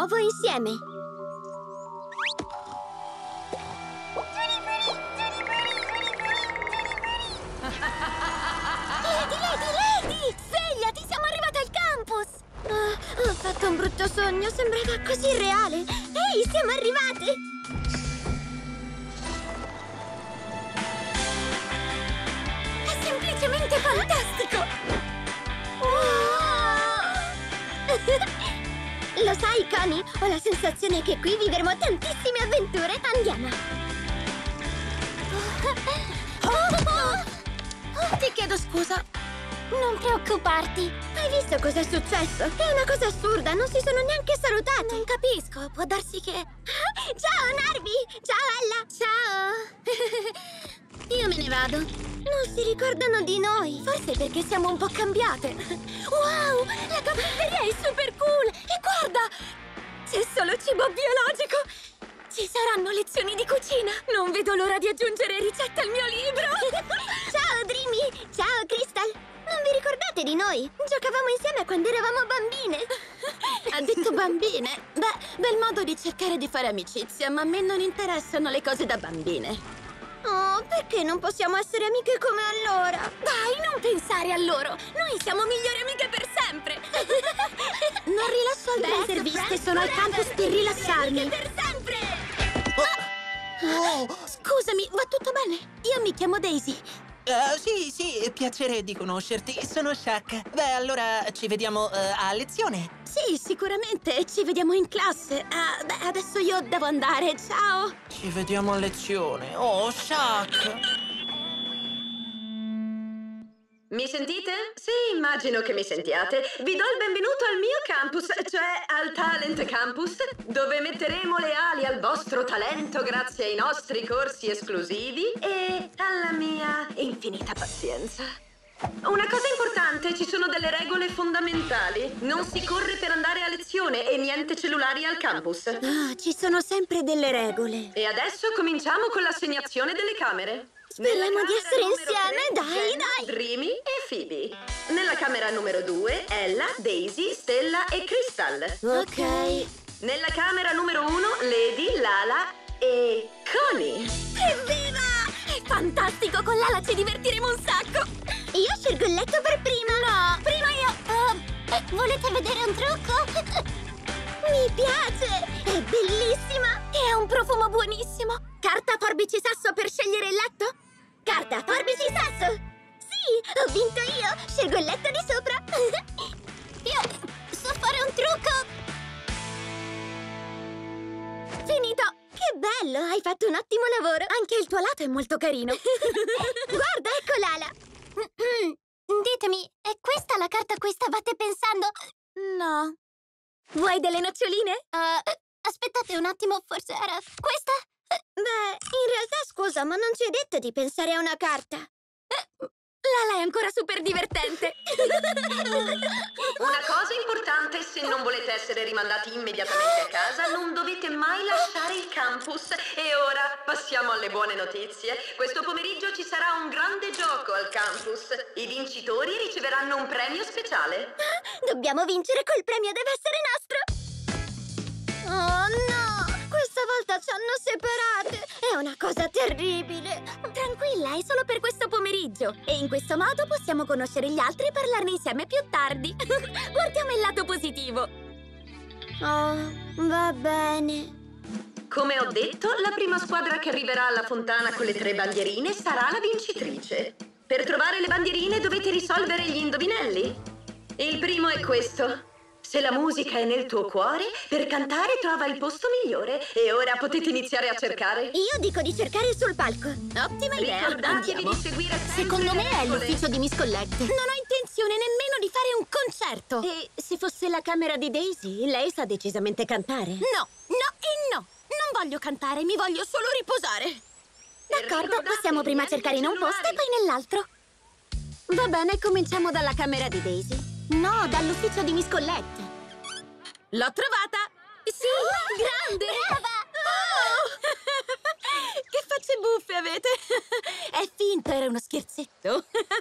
nuovo insieme. Lady, Lady, Lady! Svegliati, siamo arrivate al campus! Oh, ho fatto un brutto sogno, sembrava così reale. Ehi, siamo arrivate! È semplicemente fantastico! Wow! Lo sai, Connie? Ho la sensazione che qui vivremo tantissime avventure. Andiamo! Ti chiedo scusa. Non preoccuparti. Hai visto cosa è successo? È una cosa assurda, non si sono neanche salutati. Non capisco, può darsi che... Ciao, Narvi! Ciao, Ella! Ciao! Io me ne vado. Non si ricordano di noi. Forse perché siamo un po' cambiate. Wow! La caffetteria è super cool! E guarda! C'è solo cibo biologico! Ci saranno lezioni di cucina! Non vedo l'ora di aggiungere ricette al mio libro! Ciao, Dreamy! Ciao, Crystal! Non vi ricordate di noi? Giocavamo insieme quando eravamo bambine! Ha detto bambine? Beh, bel modo di cercare di fare amicizia, ma a me non interessano le cose da bambine. Oh, perché non possiamo essere amiche come allora? Dai, non pensare a loro! Noi siamo migliori amiche per sempre! Non rilascio altre Best interviste, friends sono al forever. campus per rilassarmi! Amiche per sempre! Oh. Scusami, va tutto bene? Io mi chiamo Daisy. Uh, sì, sì, piacere di conoscerti. Sono Shaq. Beh, allora ci vediamo uh, a lezione. Sì, sicuramente. Ci vediamo in classe. Ah, beh, adesso io devo andare. Ciao. Ci vediamo a lezione. Oh, Shaq. Mi sentite? Sì, immagino che mi sentiate. Vi do il benvenuto al mio campus, cioè al Talent Campus, dove metteremo le ali al vostro talento grazie ai nostri corsi esclusivi e alla mia infinita pazienza. Una cosa importante, ci sono delle regole fondamentali. Non si corre per andare a lezione e niente cellulari al campus. Ah, ci sono sempre delle regole. E adesso cominciamo con l'assegnazione delle camere. Speriamo di essere insieme, tre, dai, Jenna, dai! Dreamy e Phoebe. Nella camera numero due, Ella, Daisy, Stella e Crystal. Ok. Nella camera numero uno, Lady, Lala e Connie. Evviva! È fantastico, con Lala ci divertiremo un sacco! Io scelgo il letto per prima. No, prima io... Uh, eh, volete vedere un trucco? Mi piace! È bellissima! E ha un profumo buonissimo! Carta, forbici, sasso per scegliere il letto? Carta, forbici, sasso! Sì, ho vinto io! Scelgo il letto di sopra! Io so fare un trucco! Finito! Che bello! Hai fatto un ottimo lavoro! Anche il tuo lato è molto carino! Guarda, ecco Lala! Ditemi, è questa la carta a cui stavate pensando? No. Vuoi delle noccioline? Uh, aspettate un attimo, forse era questa? Beh, in realtà scusa, ma non ci hai detto di pensare a una carta. Lala è ancora super divertente! Una cosa importante, se non volete essere rimandati immediatamente a casa, non dovete mai lasciare il campus. E ora passiamo alle buone notizie. Questo pomeriggio ci sarà un grande gioco al campus. I vincitori riceveranno un premio speciale. Dobbiamo vincere, quel premio deve essere nostro! Oh no! Questa volta ci hanno separate! È una cosa terribile! Tranquilla, è solo per questo pomeriggio. E in questo modo possiamo conoscere gli altri e parlarne insieme più tardi. Guardiamo il lato positivo. Oh, va bene. Come ho detto, la prima squadra che arriverà alla fontana con le tre bandierine sarà la vincitrice. Per trovare le bandierine dovete risolvere gli indovinelli. Il primo è questo. Se la musica è nel tuo cuore, per cantare trova il posto migliore. E ora potete iniziare a cercare. Io dico di cercare sul palco. Ottima idea. Ricordatevi Andiamo. di seguire sempre Secondo me le è regole. l'ufficio di Miss Collette. Non ho intenzione nemmeno di fare un concerto. E se fosse la camera di Daisy, lei sa decisamente cantare. No, no e no. Non voglio cantare, mi voglio solo riposare. D'accordo, possiamo prima cercare in un posto e poi nell'altro. Va bene, cominciamo dalla camera di Daisy. No, dall'ufficio di Miss Collette. L'ho trovata! Sì, grande! Brava! Oh! Che facce buffe avete! È finto, era uno scherzetto.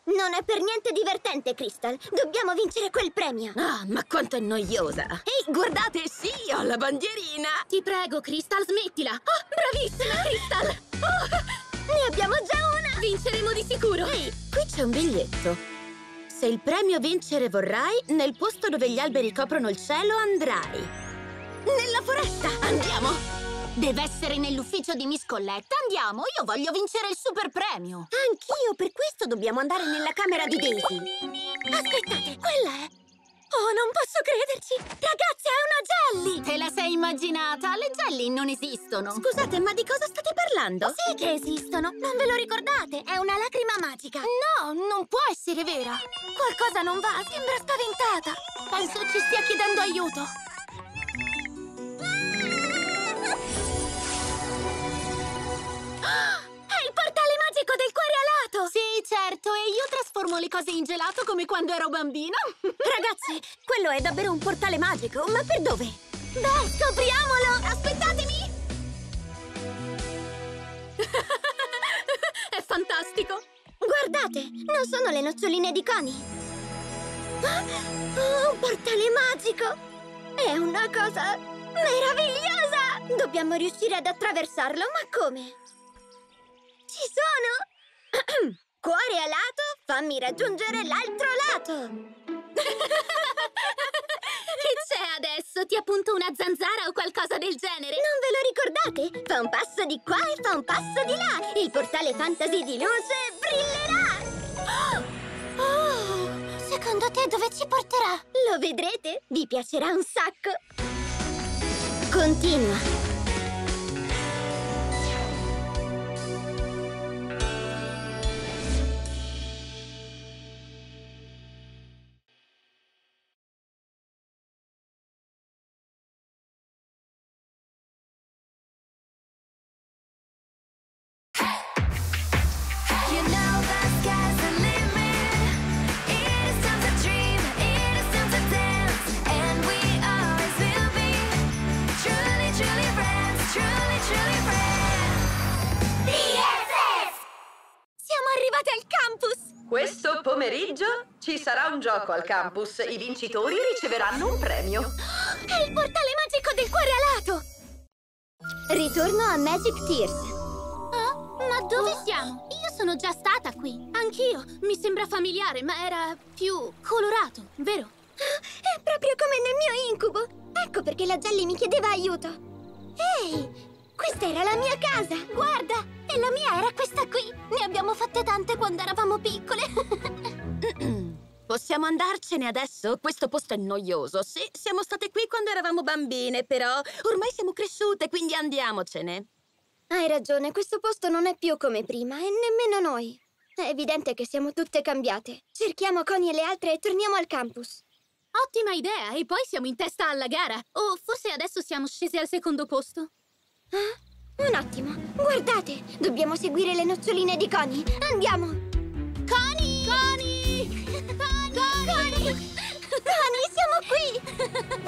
Non è per niente divertente, Crystal. Dobbiamo vincere quel premio. Ah, ma quanto è noiosa. Ehi, guardate, sì, ho la bandierina. Ti prego, Crystal, smettila. Oh, bravissima, Crystal. Oh, ne abbiamo già una. Vinceremo di sicuro. Ehi, qui c'è un biglietto. Se il premio vincere vorrai, nel posto dove gli alberi coprono il cielo andrai. Nella foresta, andiamo. Deve essere nell'ufficio di Miss Collect. Andiamo, io voglio vincere il super premio. Anch'io, per questo dobbiamo andare nella camera di Daisy. Aspettate, quella è... Oh, non posso crederci! Ragazzi, è una Jelly! Te la sei immaginata? Le Jelly non esistono. Scusate, ma di cosa state parlando? Sì che esistono! Non ve lo ricordate? È una lacrima magica! No, non può essere vera! Qualcosa non va, sembra spaventata! Penso ci stia chiedendo aiuto! È il portale magico del cuore alato! Sì, certo, e io trasformo le cose in gelato come quando ero bambina! Ragazzi, quello è davvero un portale magico, ma per dove? Dai, scopriamolo! Aspettatemi! È fantastico! Guardate, non sono le noccioline di Connie! Oh, un portale magico! È una cosa meravigliosa! Dobbiamo riuscire ad attraversarlo, ma come? Ci sono! Cuore alato, fammi raggiungere l'altro lato! Che c'è adesso? Ti appunto una zanzara o qualcosa del genere? Non ve lo ricordate? Fa un passo di qua e fa un passo di là! Il portale fantasy di luce brillerà! Oh, secondo te dove ci porterà? Lo vedrete! Vi piacerà un sacco! Continua! Questo pomeriggio ci sarà un gioco al campus. I vincitori riceveranno un premio. È il portale magico del cuore alato! Ritorno a Magic Tears. Oh, ma dove siamo? Io sono già stata qui. Anch'io. Mi sembra familiare, ma era più colorato, vero? È proprio come nel mio incubo. Ecco perché la Jelly mi chiedeva aiuto. Ehi! Questa era la mia casa! Guarda! E la mia era questa qui! Ne abbiamo fatte tante quando eravamo piccole! Possiamo andarcene adesso? Questo posto è noioso. Sì, siamo state qui quando eravamo bambine, però ormai siamo cresciute, quindi andiamocene. Hai ragione, questo posto non è più come prima e nemmeno noi. È evidente che siamo tutte cambiate. Cerchiamo Connie e le altre e torniamo al campus. Ottima idea! E poi siamo in testa alla gara! O forse adesso siamo scese al secondo posto? Ah, un attimo, guardate! Dobbiamo seguire le noccioline di Connie! Andiamo! Connie! Connie! Connie! Connie! Connie, siamo qui!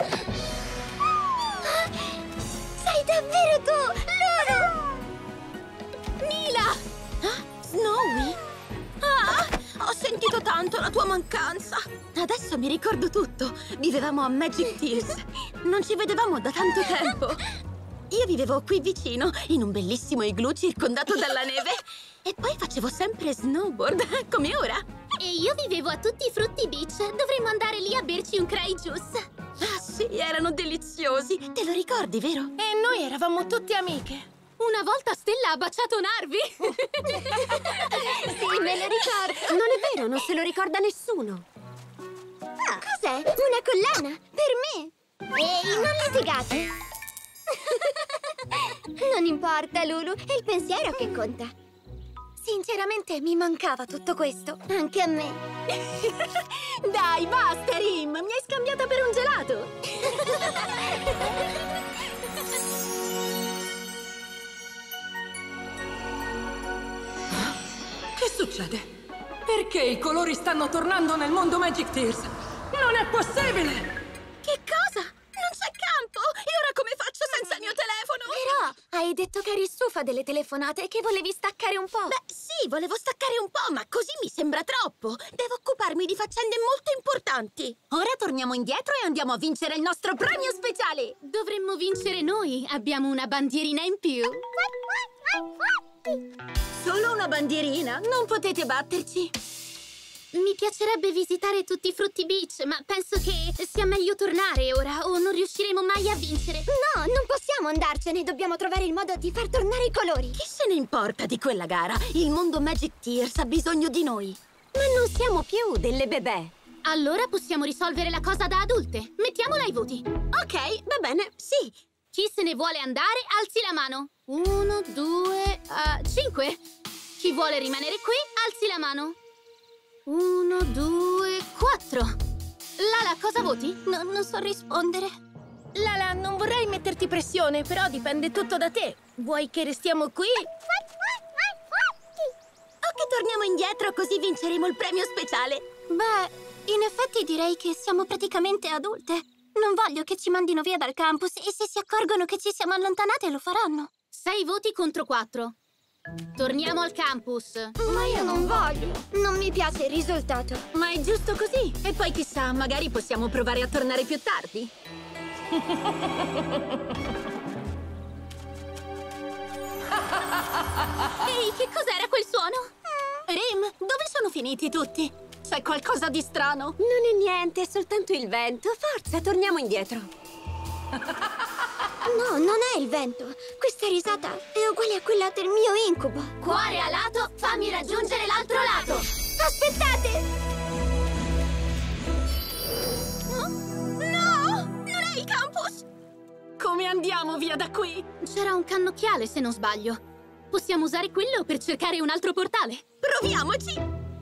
Sei davvero tu! Loro! Mila! Ah, Snowy? Ah, ho sentito tanto la tua mancanza! Adesso mi ricordo tutto! Vivevamo a Magic Tears! Non ci vedevamo da tanto tempo! Io vivevo qui vicino, in un bellissimo igloo circondato dalla neve. E poi facevo sempre snowboard, come ora. E io vivevo a Tutti i Frutti Beach. Dovremmo andare lì a berci un cray juice. Ah sì, erano deliziosi. Te lo ricordi, vero? E noi eravamo tutte amiche. Una volta Stella ha baciato Narvi. Sì, me lo ricordo. Non è vero, non se lo ricorda nessuno. Ah, cos'è? Una collana? Per me? Ehi, non litigate. Non importa, Lulu, è il pensiero che conta. Sinceramente mi mancava tutto questo. Anche a me. Dai, basta, Rim! Mi hai scambiata per un gelato! Che succede? Perché i colori stanno tornando nel mondo Magic Tears? Non è possibile! Che cosa? Non c'è campo! E ora come faccio senza il mio telefono? Però cosa? Hai detto che eri stufa delle telefonate e che volevi staccare un po'. Beh, sì, volevo staccare un po', ma così mi sembra troppo. Devo occuparmi di faccende molto importanti. Ora torniamo indietro e andiamo a vincere il nostro premio speciale. Dovremmo vincere noi. Abbiamo una bandierina in più. Solo una bandierina? Non potete batterci. Mi piacerebbe visitare tutti i Frutti Beach, ma penso che sia meglio tornare ora o non riusciremo mai a vincere. No, non possiamo andarcene, dobbiamo trovare il modo di far tornare i colori. Chi se ne importa di quella gara? Il mondo Magic Tears ha bisogno di noi. Ma non siamo più delle bebè. Allora possiamo risolvere la cosa da adulte. Mettiamola ai voti. Ok, va bene, sì. Chi se ne vuole andare, alzi la mano. Uno, due, uh, cinque. Chi vuole rimanere qui, alzi la mano. Uno, due, quattro. Lala, cosa voti? No, non so rispondere. Lala, non vorrei metterti pressione, però dipende tutto da te. Vuoi che restiamo qui? O che torniamo indietro, così vinceremo il premio speciale. Beh, in effetti direi che siamo praticamente adulte. Non voglio che ci mandino via dal campus e se si accorgono che ci siamo allontanate lo faranno. Sei voti contro quattro. Torniamo al campus. Ma io non voglio. Non mi piace il risultato. Ma è giusto così. E poi chissà, magari possiamo provare a tornare più tardi. Ehi, che cos'era quel suono? Rim, dove sono finiti tutti? C'è qualcosa di strano. Non è niente, è soltanto il vento. Forza, torniamo indietro. No, non è il vento. Questa risata è uguale a quella del mio incubo. Cuore a lato, fammi raggiungere l'altro lato. Aspettate! No! Non è il campus! Come andiamo via da qui? C'era un cannocchiale, se non sbaglio. Possiamo usare quello per cercare un altro portale. Proviamoci!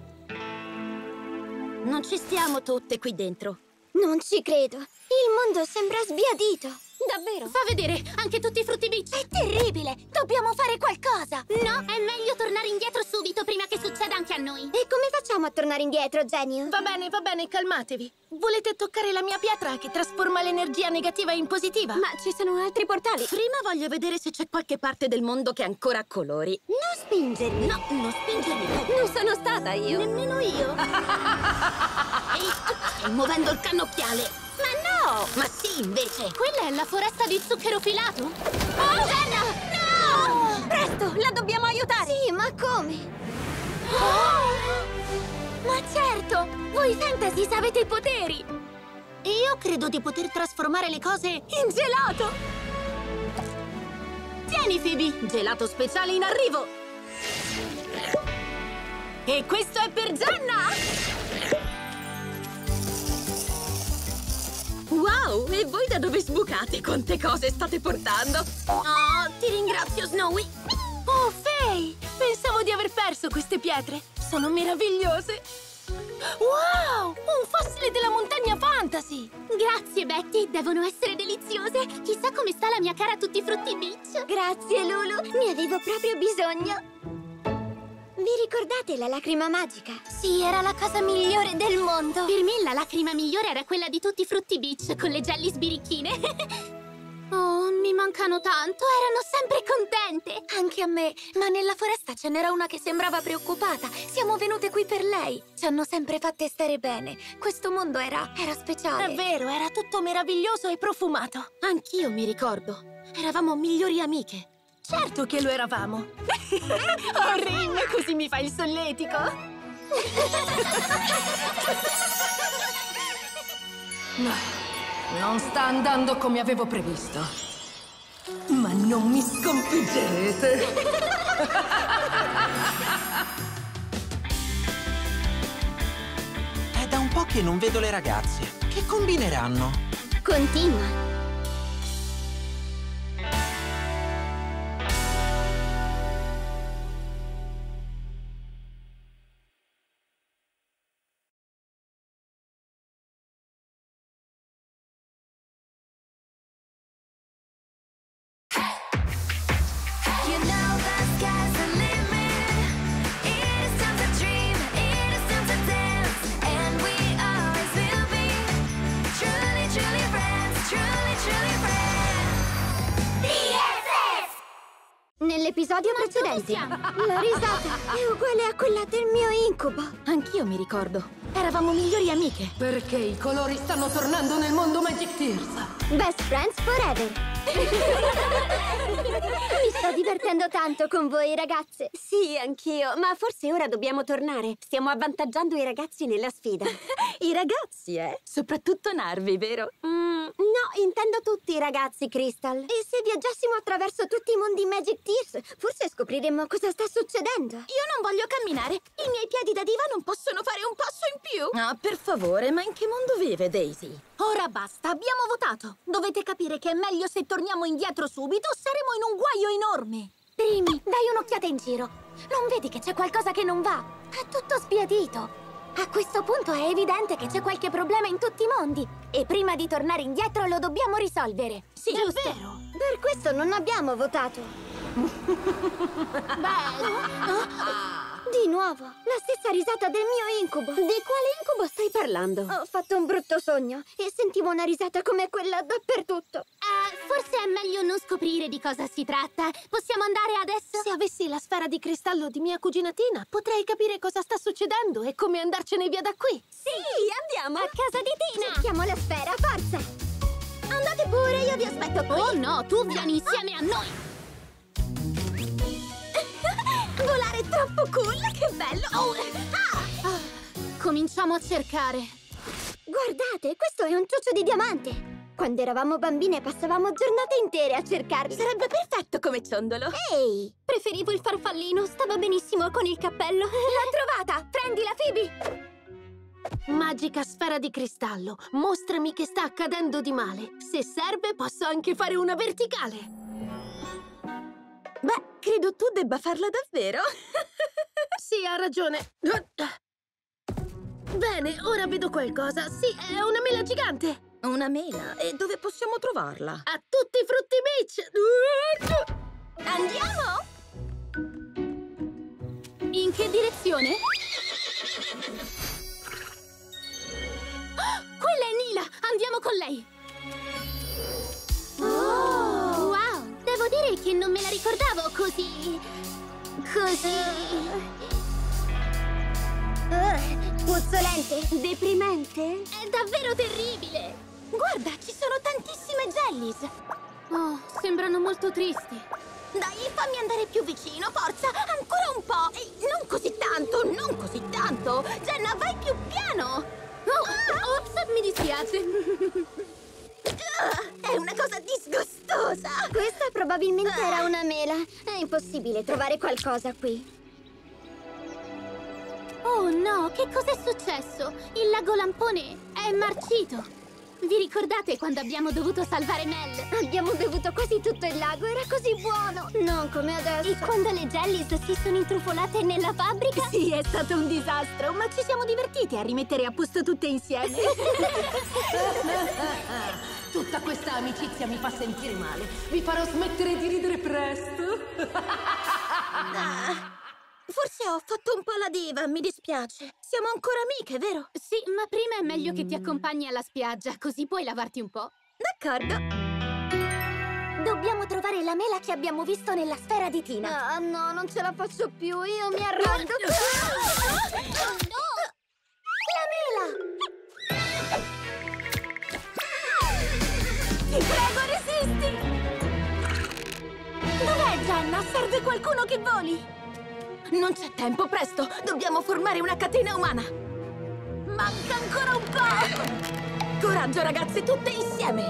Non ci stiamo tutte qui dentro. Non ci credo. Il mondo sembra sbiadito. Davvero? Fa vedere, anche tutti i Frutti Beach. È terribile! Dobbiamo fare qualcosa! No, è meglio tornare indietro subito prima che succeda anche a noi. E come facciamo a tornare indietro, genio? Va bene, va bene, calmatevi. Volete toccare la mia pietra che trasforma l'energia negativa in positiva? Ma ci sono altri portali. Prima voglio vedere se c'è qualche parte del mondo che ha ancora colori. Non spingermi! No, non spingermi! Non sono stata io. Nemmeno io. Ehi, stai muovendo il cannocchiale. Ma no! Ma sì, invece! Quella è la foresta di zucchero filato? Oh, Jenna! No! Presto, la dobbiamo aiutare! Sì, ma come? Oh! Ma certo! Voi fantasy avete i poteri! Io credo di poter trasformare le cose in gelato! Tieni, Phoebe! Gelato speciale in arrivo! E questo è per Jenna! Wow! E voi da dove sbucate? Quante cose state portando? Oh, ti ringrazio, Snowy! Oh, Faye! Pensavo di aver perso queste pietre! Sono meravigliose! Wow! Un fossile della montagna fantasy! Grazie, Betty! Devono essere deliziose! Chissà come sta la mia cara Tutti Frutti Beach! Grazie, Lulu! Ne avevo proprio bisogno! Vi ricordate la lacrima magica? Sì, era la cosa migliore del mondo! Per me la lacrima migliore era quella di Tutti Frutti Beach con le jelly sbirichine! Oh, mi mancano tanto! Erano sempre contente! Anche a me! Ma nella foresta ce n'era una che sembrava preoccupata! Siamo venute qui per lei! Ci hanno sempre fatte stare bene! Questo mondo era... era speciale! È vero, era tutto meraviglioso e profumato! Anch'io mi ricordo! Eravamo migliori amiche! Certo che lo eravamo! Oh, Rim, così mi fai il solletico! No, non sta andando come avevo previsto. Ma non mi sconfiggerete! È da un po' che non vedo le ragazze. Che combineranno? Continua! Truly, truly friends, truly Nell'episodio precedente. La risata è uguale a quella del mio incubo. Anch'io mi ricordo. Eravamo migliori amiche. Perché i colori stanno tornando nel mondo Magic Tears. Best friends forever. Mi sto divertendo tanto con voi, ragazze. Sì, anch'io. Ma forse ora dobbiamo tornare. Stiamo avvantaggiando i ragazzi nella sfida. I ragazzi, eh? Soprattutto Narvi, vero? Mm, no, intendo tutti i ragazzi, Crystal. E se viaggiassimo attraverso tutti i mondi Magic Tears, forse scopriremmo cosa sta succedendo. Io non voglio camminare. I miei piedi da diva non possono fare un passo in più. Ah, per favore, ma in che mondo vive Daisy? Ora basta, abbiamo votato. Dovete capire che è meglio se torniamo indietro subito o saremo in un guaio enorme. Primi, dai un'occhiata in giro. Non vedi che c'è qualcosa che non va? È tutto sbiadito. A questo punto è evidente che c'è qualche problema in tutti i mondi. E prima di tornare indietro lo dobbiamo risolvere. Sì, giusto? è vero. Per questo non abbiamo votato. Beh... Di nuovo, la stessa risata del mio incubo. Di quale incubo stai parlando? Ho fatto un brutto sogno e sentivo una risata come quella dappertutto. Eh, forse è meglio non scoprire di cosa si tratta. Possiamo andare adesso? Se avessi la sfera di cristallo di mia cugina Tina, potrei capire cosa sta succedendo e come andarcene via da qui. Sì, andiamo! A casa di Tina! Cerchiamo la sfera, forza! Andate pure, io vi aspetto qui! Oh no, tu vieni insieme a noi! Volare è troppo cool, che bello! Oh. Ah. Ah, cominciamo a cercare. Guardate, questo è un ciuccio di diamante. Quando eravamo bambine passavamo giornate intere a cercarli. Sarebbe perfetto come ciondolo. Ehi! Preferivo il farfallino, stava benissimo con il cappello. L'ho trovata! Prendila, Phoebe! Magica sfera di cristallo, mostrami che sta accadendo di male. Se serve posso anche fare una verticale. Beh, credo tu debba farla davvero. Sì, ha ragione. Bene, ora vedo qualcosa. Sì, è una mela gigante. Una mela? E dove possiamo trovarla? A tutti i Frutti Beach. Andiamo? In che direzione? Oh, quella è Nila! Andiamo con lei! Oh! Wow! Devo dire che non me la ricordavo così... così... Uh, puzzolente? Deprimente? È davvero terribile! Guarda, ci sono tantissime jellies! Oh, sembrano molto tristi. Dai, fammi andare più vicino, forza! Ancora un po'! E non così tanto, non così tanto! Jenna, vai più piano! Oh, ah! Ops, mi dispiace! È una cosa disgustosa! Questa probabilmente era una mela. È impossibile trovare qualcosa qui. Oh no, che cos'è successo? Il lago Lampone è marcito! Vi ricordate quando abbiamo dovuto salvare Mel? Abbiamo bevuto quasi tutto il lago, era così buono! Non come adesso! E quando le jellies si sono intrufolate nella fabbrica? Sì, è stato un disastro, ma ci siamo divertiti a rimettere a posto tutte insieme! Tutta questa amicizia mi fa sentire male. Vi farò smettere di ridere presto. Ah, forse ho fatto un po' la diva, mi dispiace. Siamo ancora amiche, vero? Sì, ma prima è meglio che ti accompagni alla spiaggia, così puoi lavarti un po'. D'accordo. Dobbiamo trovare la mela che abbiamo visto nella sfera di Tina. Ah, no, non ce la faccio più, io mi arrendo. No! La mela! Ti prego, resisti! Dov'è Jenna? Serve qualcuno che voli! Non c'è tempo, presto! Dobbiamo formare una catena umana! Manca ancora un po'! Coraggio, ragazze, tutte insieme!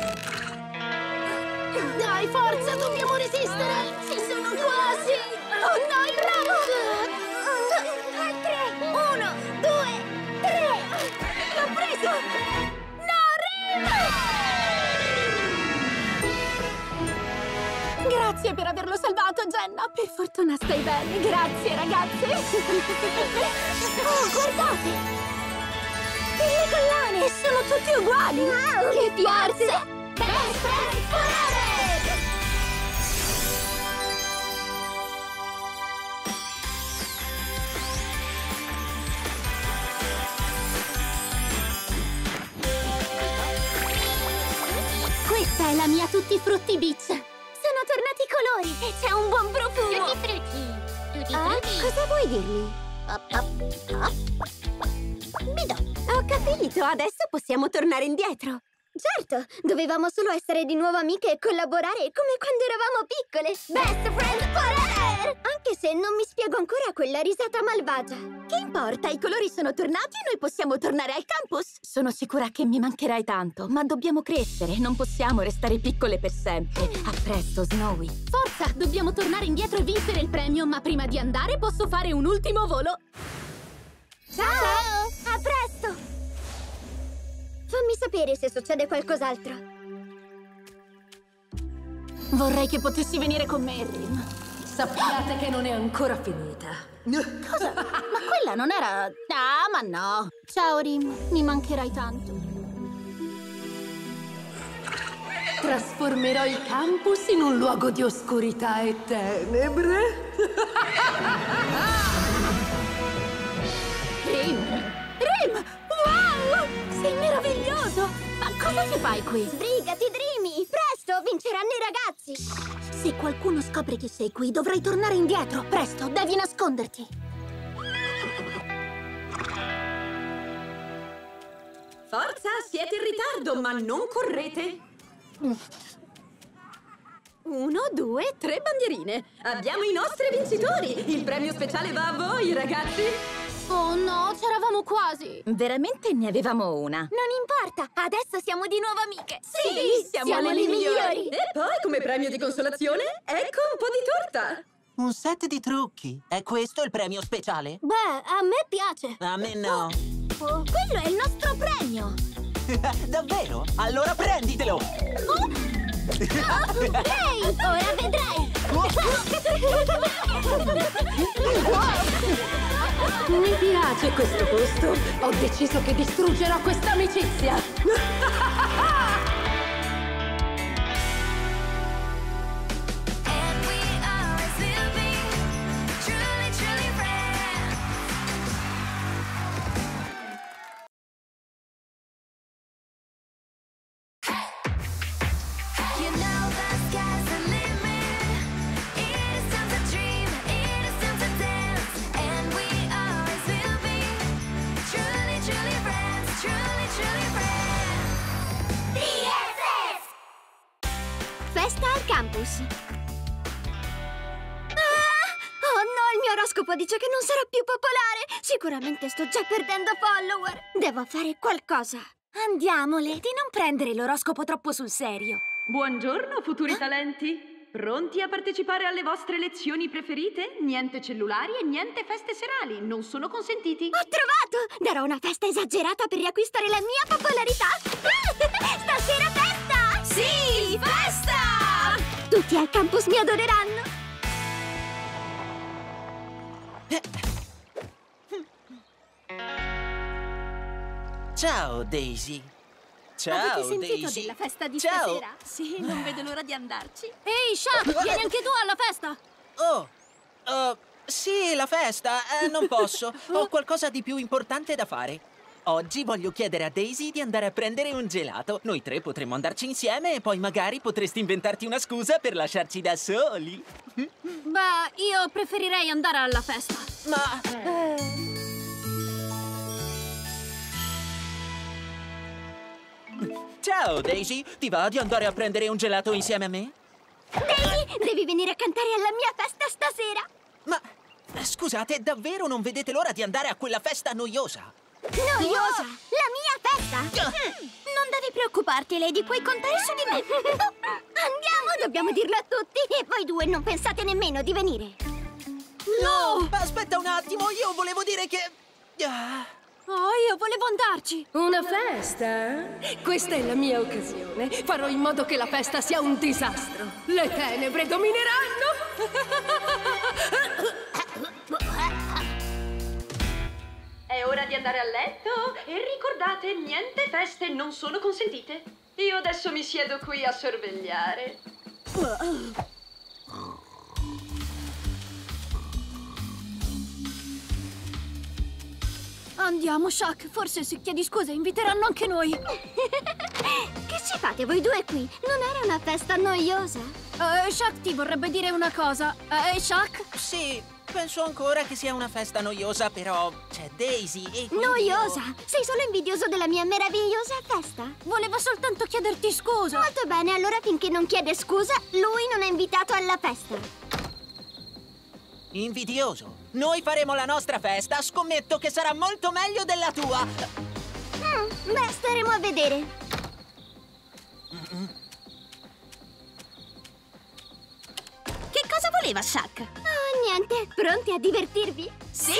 Dai, forza, dobbiamo resistere! Ci sono quasi! Oh no, il ramo! Tre! Uno, due, tre! L'ho preso! No, Rima! Grazie per averlo salvato, Jenna! Per fortuna stai bene! Grazie, ragazze! Oh, guardate! Le collane sono tutte uguali! Wow, che forze! Best friends forever! Questa è la mia Tutti Frutti Beach! Sono tornati i colori! odori! C'è un buon profumo! Tutti frutti! Tutti Ah, frutti! cosa vuoi dirmi? Op, op, op. Mi do! Ho capito, adesso possiamo tornare indietro. Certo, dovevamo solo essere di nuovo amiche e collaborare come quando eravamo piccole. Best friend forever! Anche se non mi spiego ancora quella risata malvagia. Che importa, i colori sono tornati e noi possiamo tornare al campus. Sono sicura che mi mancherai tanto, ma dobbiamo crescere, non possiamo restare piccole per sempre. A presto, Snowy. Forza, dobbiamo tornare indietro e vincere il premio, ma prima di andare posso fare un ultimo volo. Ciao! A presto! Fammi sapere se succede qualcos'altro. Vorrei che potessi venire con me, Rim. Sappiate che non è ancora finita. Cosa? Ma quella non era... Ah, ma no. Ciao, Rim, mi mancherai tanto. Trasformerò il campus in un luogo di oscurità e tenebre. Rim! Rim! Wow! Sei meraviglioso! Ma cosa ci fai qui? Sbrigati, Dreamy! Presto, vinceranno i ragazzi! Se qualcuno scopre che sei qui, dovrai tornare indietro. Presto, devi nasconderti. Forza, siete in ritardo, ma non correte. Uno, due, tre bandierine. Abbiamo i nostri vincitori. Il premio speciale va a voi, ragazzi. Oh no, c'eravamo quasi. Veramente ne avevamo una. Non importa, adesso siamo di nuovo amiche. Sì, siamo, siamo le le migliori. E poi, come premio di consolazione, ecco un po' di torta. Un set di trucchi. È questo il premio speciale? Beh, a me piace. A me no. Oh, quello è il nostro premio. Davvero? Allora prenditelo! Ehi, ora vedrai. Mi piace questo posto. Ho deciso che distruggerò questa amicizia. And we always will be truly, truly friends. You know the sky's the limit. It is time to dream, it is time to dance. And we always will be truly, truly friends, truly, truly friends. B F F! Festa al campus. Ah! Oh no, il mio oroscopo dice che non sarò più popolare. Sicuramente sto già perdendo follower. Devo fare qualcosa. Andiamole, di non prendere l'oroscopo troppo sul serio. Buongiorno, futuri talenti. Pronti a partecipare alle vostre lezioni preferite? Niente cellulari e niente feste serali, non sono consentiti. Ho trovato! Darò una festa esagerata per riacquistare la mia popolarità. Stasera festa! Sì, festa! Tutti al campus mi adoreranno. Ciao, Daisy. Ciao, Avete sentito Daisy. della festa di Ciao. stasera? Sì, non vedo l'ora di andarci. Ehi, Shaq, vieni anche tu alla festa. Oh, uh, sì, la festa. Eh, non posso. Ho qualcosa di più importante da fare. Oggi voglio chiedere a Daisy di andare a prendere un gelato. Noi tre potremmo andarci insieme e poi magari potresti inventarti una scusa per lasciarci da soli. Beh, io preferirei andare alla festa. Ma... Eh. Ciao, Daisy. Ti va di andare a prendere un gelato insieme a me? Daisy, devi venire a cantare alla mia festa stasera. Ma... Scusate, davvero non vedete l'ora di andare a quella festa noiosa? Noiosa? La mia festa? Non devi preoccuparti, Lady, puoi contare su di me. Andiamo, dobbiamo dirlo a tutti. E voi due non pensate nemmeno di venire. No! Aspetta un attimo, io volevo dire che... Ah. Oh, io volevo andarci. Una festa? Questa è la mia occasione. Farò in modo che la festa sia un disastro. Le tenebre domineranno. È ora di andare a letto e ricordate, niente feste non sono consentite. Io adesso mi siedo qui a sorvegliare. Andiamo, Shaq. Forse se chiedi scusa inviteranno anche noi. Che ci fate voi due qui? Non era una festa noiosa? Uh, Shaq ti vorrebbe dire una cosa. Eh, uh, Shaq? Sì, penso ancora che sia una festa noiosa, però c'è Daisy e quindi Noiosa? io... Sei solo invidioso della mia meravigliosa festa? Volevo soltanto chiederti scusa. Molto bene, allora finché non chiede scusa, lui non è invitato alla festa. Invidioso? Noi faremo la nostra festa, scommetto che sarà molto meglio della tua. Mm, beh, staremo a vedere. Mm-mm. Che cosa voleva Shaq? Oh, niente. Pronti a divertirvi? Sì!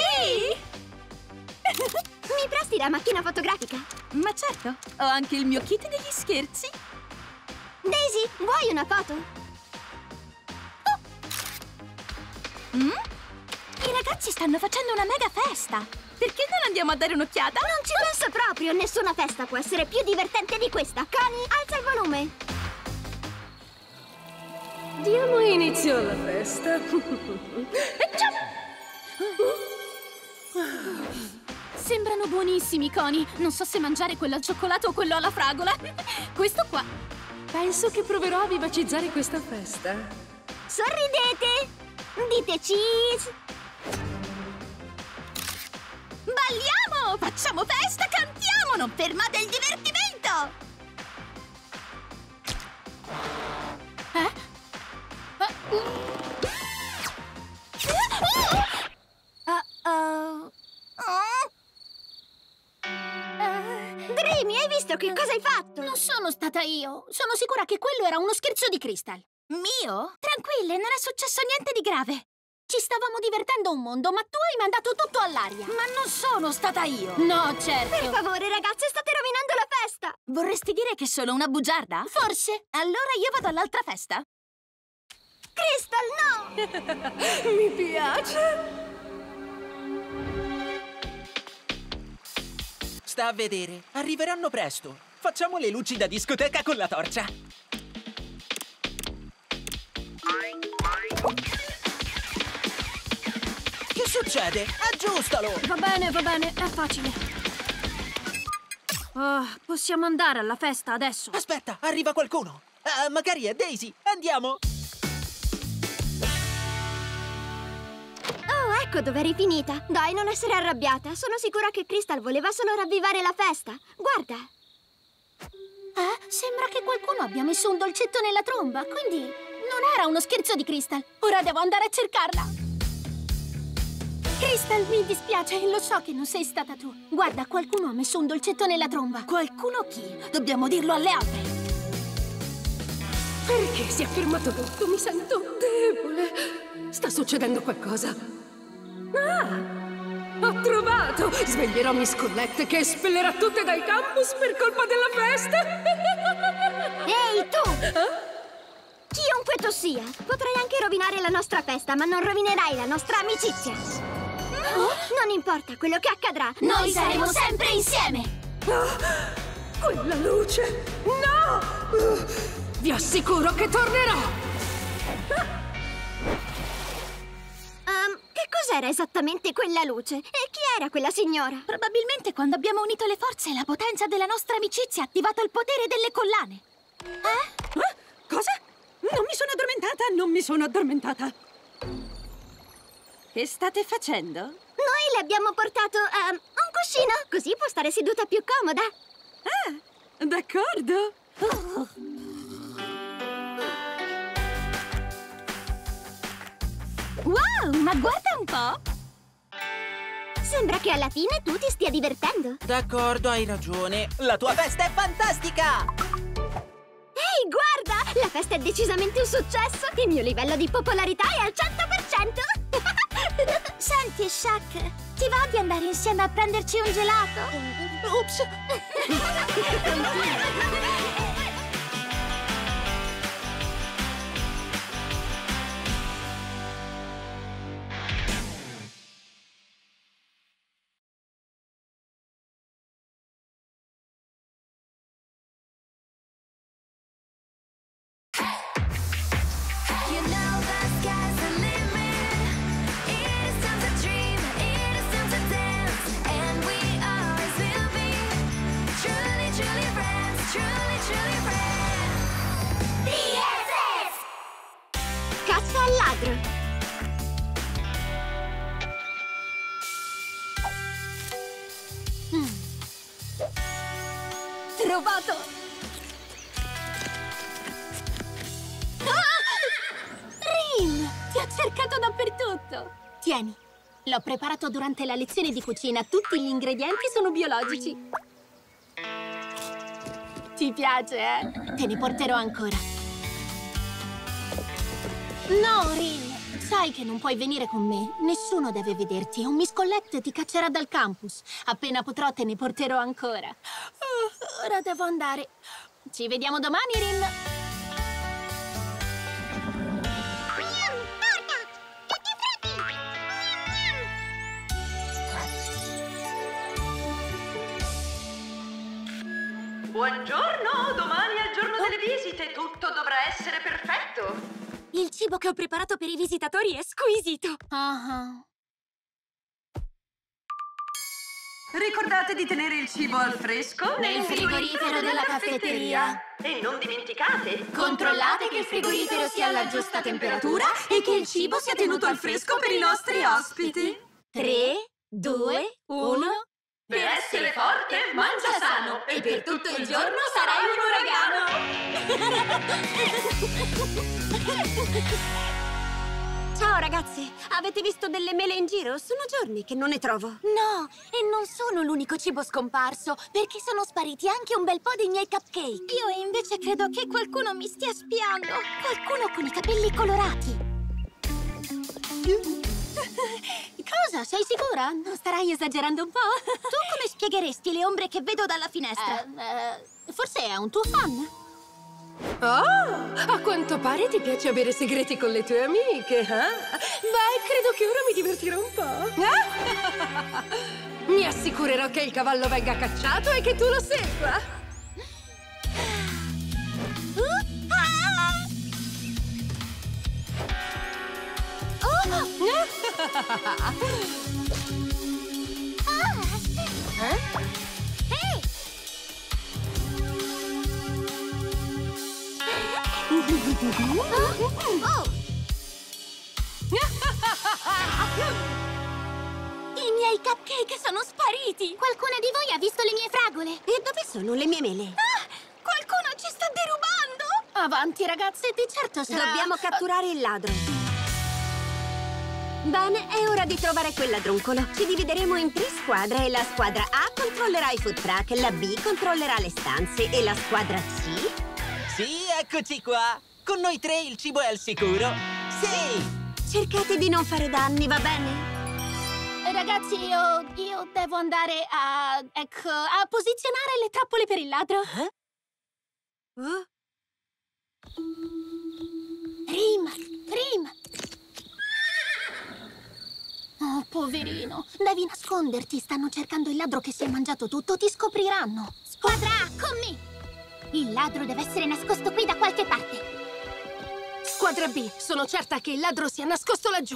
Mi presti la macchina fotografica? Ma certo, ho anche il mio kit degli scherzi. Daisy, vuoi una foto? Oh. Mm? I ragazzi stanno facendo una mega festa. Perché non andiamo a dare un'occhiata? Non ci penso proprio. Nessuna festa può essere più divertente di questa. Connie, alza il volume. Diamo inizio alla festa. Sembrano buonissimi, Connie. Non so se mangiare quello al cioccolato o quello alla fragola. Questo qua. Penso che proverò a vivacizzare questa festa. Sorridete! Dite cheese! Balliamo! Facciamo festa, cantiamo! Non fermate il divertimento! Eh? Uh-oh. Dreamy, hai visto che cosa hai fatto? Non sono stata io. Sono sicura che quello era uno scherzo di Crystal. Mio? Tranquille, non è successo niente di grave. Ci stavamo divertendo un mondo, ma tu hai mandato tutto all'aria. Ma non sono stata io. No, certo. Per favore, ragazze, state rovinando la festa. Vorresti dire che sono una bugiarda? Forse. Allora io vado all'altra festa. Crystal, no! Mi piace. Sta a vedere, arriveranno presto. Facciamo le luci da discoteca con la torcia. Che succede? Aggiustalo! Va bene, va bene, è facile. Oh, possiamo andare alla festa adesso. Aspetta, arriva qualcuno. Uh, magari è Daisy. Andiamo! Oh, ecco dove eri finita. Dai, non essere arrabbiata. Sono sicura che Crystal voleva solo ravvivare la festa. Guarda. Eh? Sembra che qualcuno abbia messo un dolcetto nella tromba, quindi non era uno scherzo di Crystal. Ora devo andare a cercarla. Crystal, mi dispiace, lo so che non sei stata tu. Guarda, qualcuno ha messo un dolcetto nella tromba. Qualcuno chi? Dobbiamo dirlo alle altre. Perché si è fermato tutto? Mi sento debole. Sta succedendo qualcosa. Ah! Ho trovato! Sveglierò Miss Collette che espellerà tutte dal campus per colpa della festa! Ehi, tu! Eh? Chiunque tu sia, potrai anche rovinare la nostra festa, ma non rovinerai la nostra amicizia! Oh? Non importa quello che accadrà, noi saremo sempre insieme! Oh, quella luce! No! Uh, vi assicuro che tornerò! Um, che cos'era esattamente quella luce? E chi era quella signora? Probabilmente quando abbiamo unito le forze, la potenza della nostra amicizia ha attivato il potere delle collane. Eh? Eh? Cosa? Non mi sono addormentata, non mi sono addormentata. Che state facendo? Noi le abbiamo portato um, un cuscino, così può stare seduta più comoda. Ah, d'accordo. Oh. Wow, ma guarda un po'! Sembra che alla fine tu ti stia divertendo. D'accordo, hai ragione. La tua festa è fantastica! Ehi, guarda! La festa è decisamente un successo! Il mio livello di popolarità è al cento per cento! Senti, Shaq, ti va di andare insieme a prenderci un gelato? Ups! Truly, truly Caccia al ladro! Mm. Trovato! Rim! Ti ho cercato dappertutto! Tieni, l'ho preparato durante la lezione di cucina. Tutti gli ingredienti sono biologici. Ti piace, eh? Te ne porterò ancora. No, Rim! Sai che non puoi venire con me. Nessuno deve vederti. Un Miss Collette ti caccerà dal campus. Appena potrò te ne porterò ancora. Oh, ora devo andare. Ci vediamo domani, Rim! Buongiorno, domani è il giorno delle visite. Tutto dovrà essere perfetto. Il cibo che ho preparato per i visitatori è squisito. Uh-huh. Ricordate di tenere il cibo al fresco nel frigorifero della caffetteria. E non dimenticate, Controllate che il frigorifero sia alla giusta temperatura e che il cibo sia tenuto al fresco per i nostri ospiti. tre, due, uno... Per essere forte, mangia sano e per tutto il giorno sarai un uragano. Ciao ragazzi, avete visto delle mele in giro? Sono giorni che non ne trovo. No, e non sono l'unico cibo scomparso, perché sono spariti anche un bel po' dei miei cupcake. Io invece credo che qualcuno mi stia spiando. Qualcuno con i capelli colorati. Cosa? Sei sicura? Non starai esagerando un po'? Tu come spiegheresti le ombre che vedo dalla finestra? Uh, uh, forse è un tuo fan? Oh, a quanto pare ti piace avere segreti con le tue amiche, eh? Beh, credo che ora mi divertirò un po'. Mi assicurerò che il cavallo venga cacciato e che tu lo segua. Eh? Ehi! Oh! I miei cupcake sono spariti! Qualcuno di voi ha visto le mie fragole? E dove sono le mie mele? Ah, qualcuno ci sta derubando! Avanti, ragazze, di certo sarà... Dobbiamo catturare il ladro. Bene, è ora di trovare quel ladruncolo. Ci divideremo in tre squadre e la squadra A controllerà i food truck, la B controllerà le stanze e la squadra C... Sì, eccoci qua! Con noi tre il cibo è al sicuro! Sì! Cercate di non fare danni, va bene? Ragazzi, io, io devo andare a... ecco, a posizionare le trappole per il ladro. Eh? Oh? Rim, Rim! Oh, poverino. Devi nasconderti. Stanno cercando il ladro che si è mangiato tutto. Ti scopriranno. Squadra A, con me! Il ladro deve essere nascosto qui da qualche parte. Squadra B, sono certa che il ladro sia nascosto laggiù.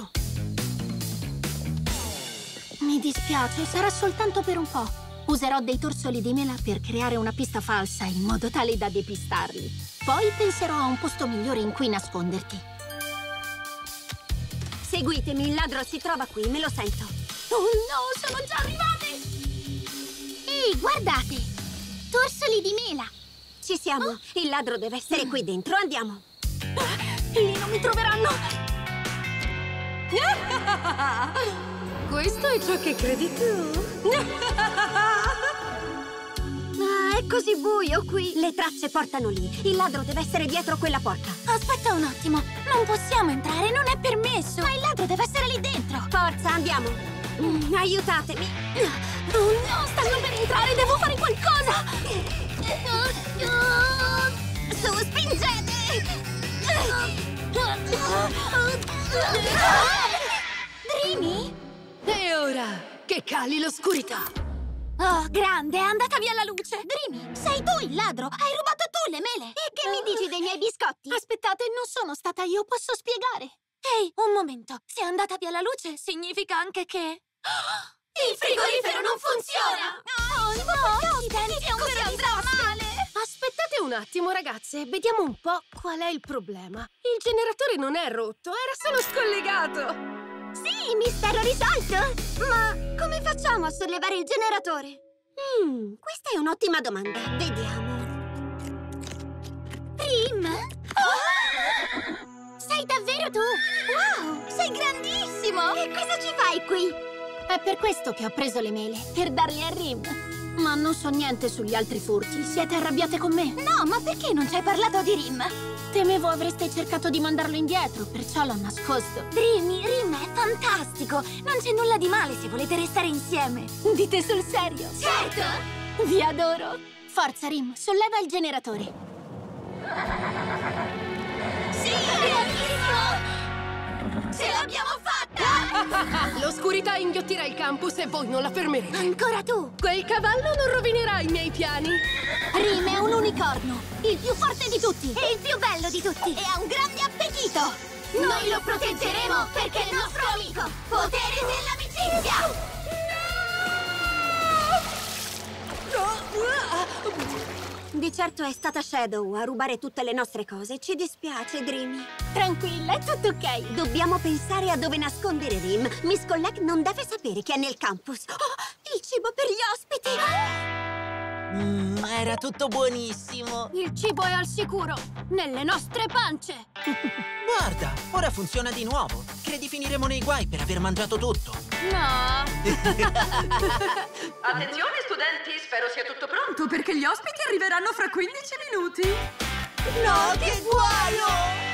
Mi dispiace, sarà soltanto per un po'. Userò dei torsoli di mela per creare una pista falsa in modo tale da depistarli. Poi penserò a un posto migliore in cui nasconderti. Seguitemi, il ladro si trova qui, me lo sento. Oh no, sono già arrivate! Ehi, guardate! Torsoli di mela! Ci siamo, oh. Il ladro deve essere qui dentro, andiamo. Lì non mi troveranno! Questo è ciò che credi tu? Ah, è così buio qui. Le tracce portano lì. Il ladro deve essere dietro quella porta. Aspetta un attimo, non possiamo entrare, non è permesso. Ma il ladro deve essere lì dentro. Forza, andiamo. Mm, aiutatemi. Oh no, stanno per entrare, devo fare qualcosa. Su, spingete! Dreamy? E ora che cali l'oscurità. Oh, grande, è andata via la luce. Dreamy, sei tu il ladro. Hai rubato tu le mele. E che mi dici dei miei biscotti? Aspettate, non sono stata io, posso spiegare. Ehi, un momento. Se è andata via la luce, significa anche che... Il frigorifero non funziona! Oh no, accidenti, è un vero disastro! Aspetta! Aspettate un attimo, ragazze. Vediamo un po' qual è il problema. Il generatore non è rotto, era solo scollegato. Sì, mistero risolto! Ma come facciamo a sollevare il generatore? Hmm, questa è un'ottima domanda. Vediamo. Rim? Oh! Sei davvero tu? Wow, sei grandissimo! Che cosa ci fai qui? È per questo che ho preso le mele, per darle a Rim. Ma non so niente sugli altri furti. Siete arrabbiate con me? No, ma perché non ci hai parlato di Rim? Temevo avreste cercato di mandarlo indietro, perciò l'ho nascosto. Rim, Rim è fantastico! Non c'è nulla di male se volete restare insieme. Dite sul serio? Certo! Vi adoro! Forza, Rim, solleva il generatore. Sì, bravissimo! Ce l'abbiamo fatta! L'oscurità inghiottirà il campus e voi non la fermerete. Ancora tu! Quel cavallo non rovinerà i miei piani. Rim è un unicorno, il più forte di tutti e il più bello di tutti e ha un grande appetito! Noi lo proteggeremo perché è il nostro amico! Potere dell'amicizia! Di certo è stata Shadow a rubare tutte le nostre cose. Ci dispiace, Dreamy. Tranquilla, è tutto ok. Dobbiamo pensare a dove nascondere Rim. Miss Collect non deve sapere che è nel campus. Oh, il cibo per gli ospiti! Mmm, era tutto buonissimo. Il cibo è al sicuro, nelle nostre pance. Guarda, ora funziona di nuovo. Credi finiremo nei guai per aver mangiato tutto? No. Attenzione, studenti, spero sia tutto pronto perché gli ospiti arriveranno fra quindici minuti. No, che guaio!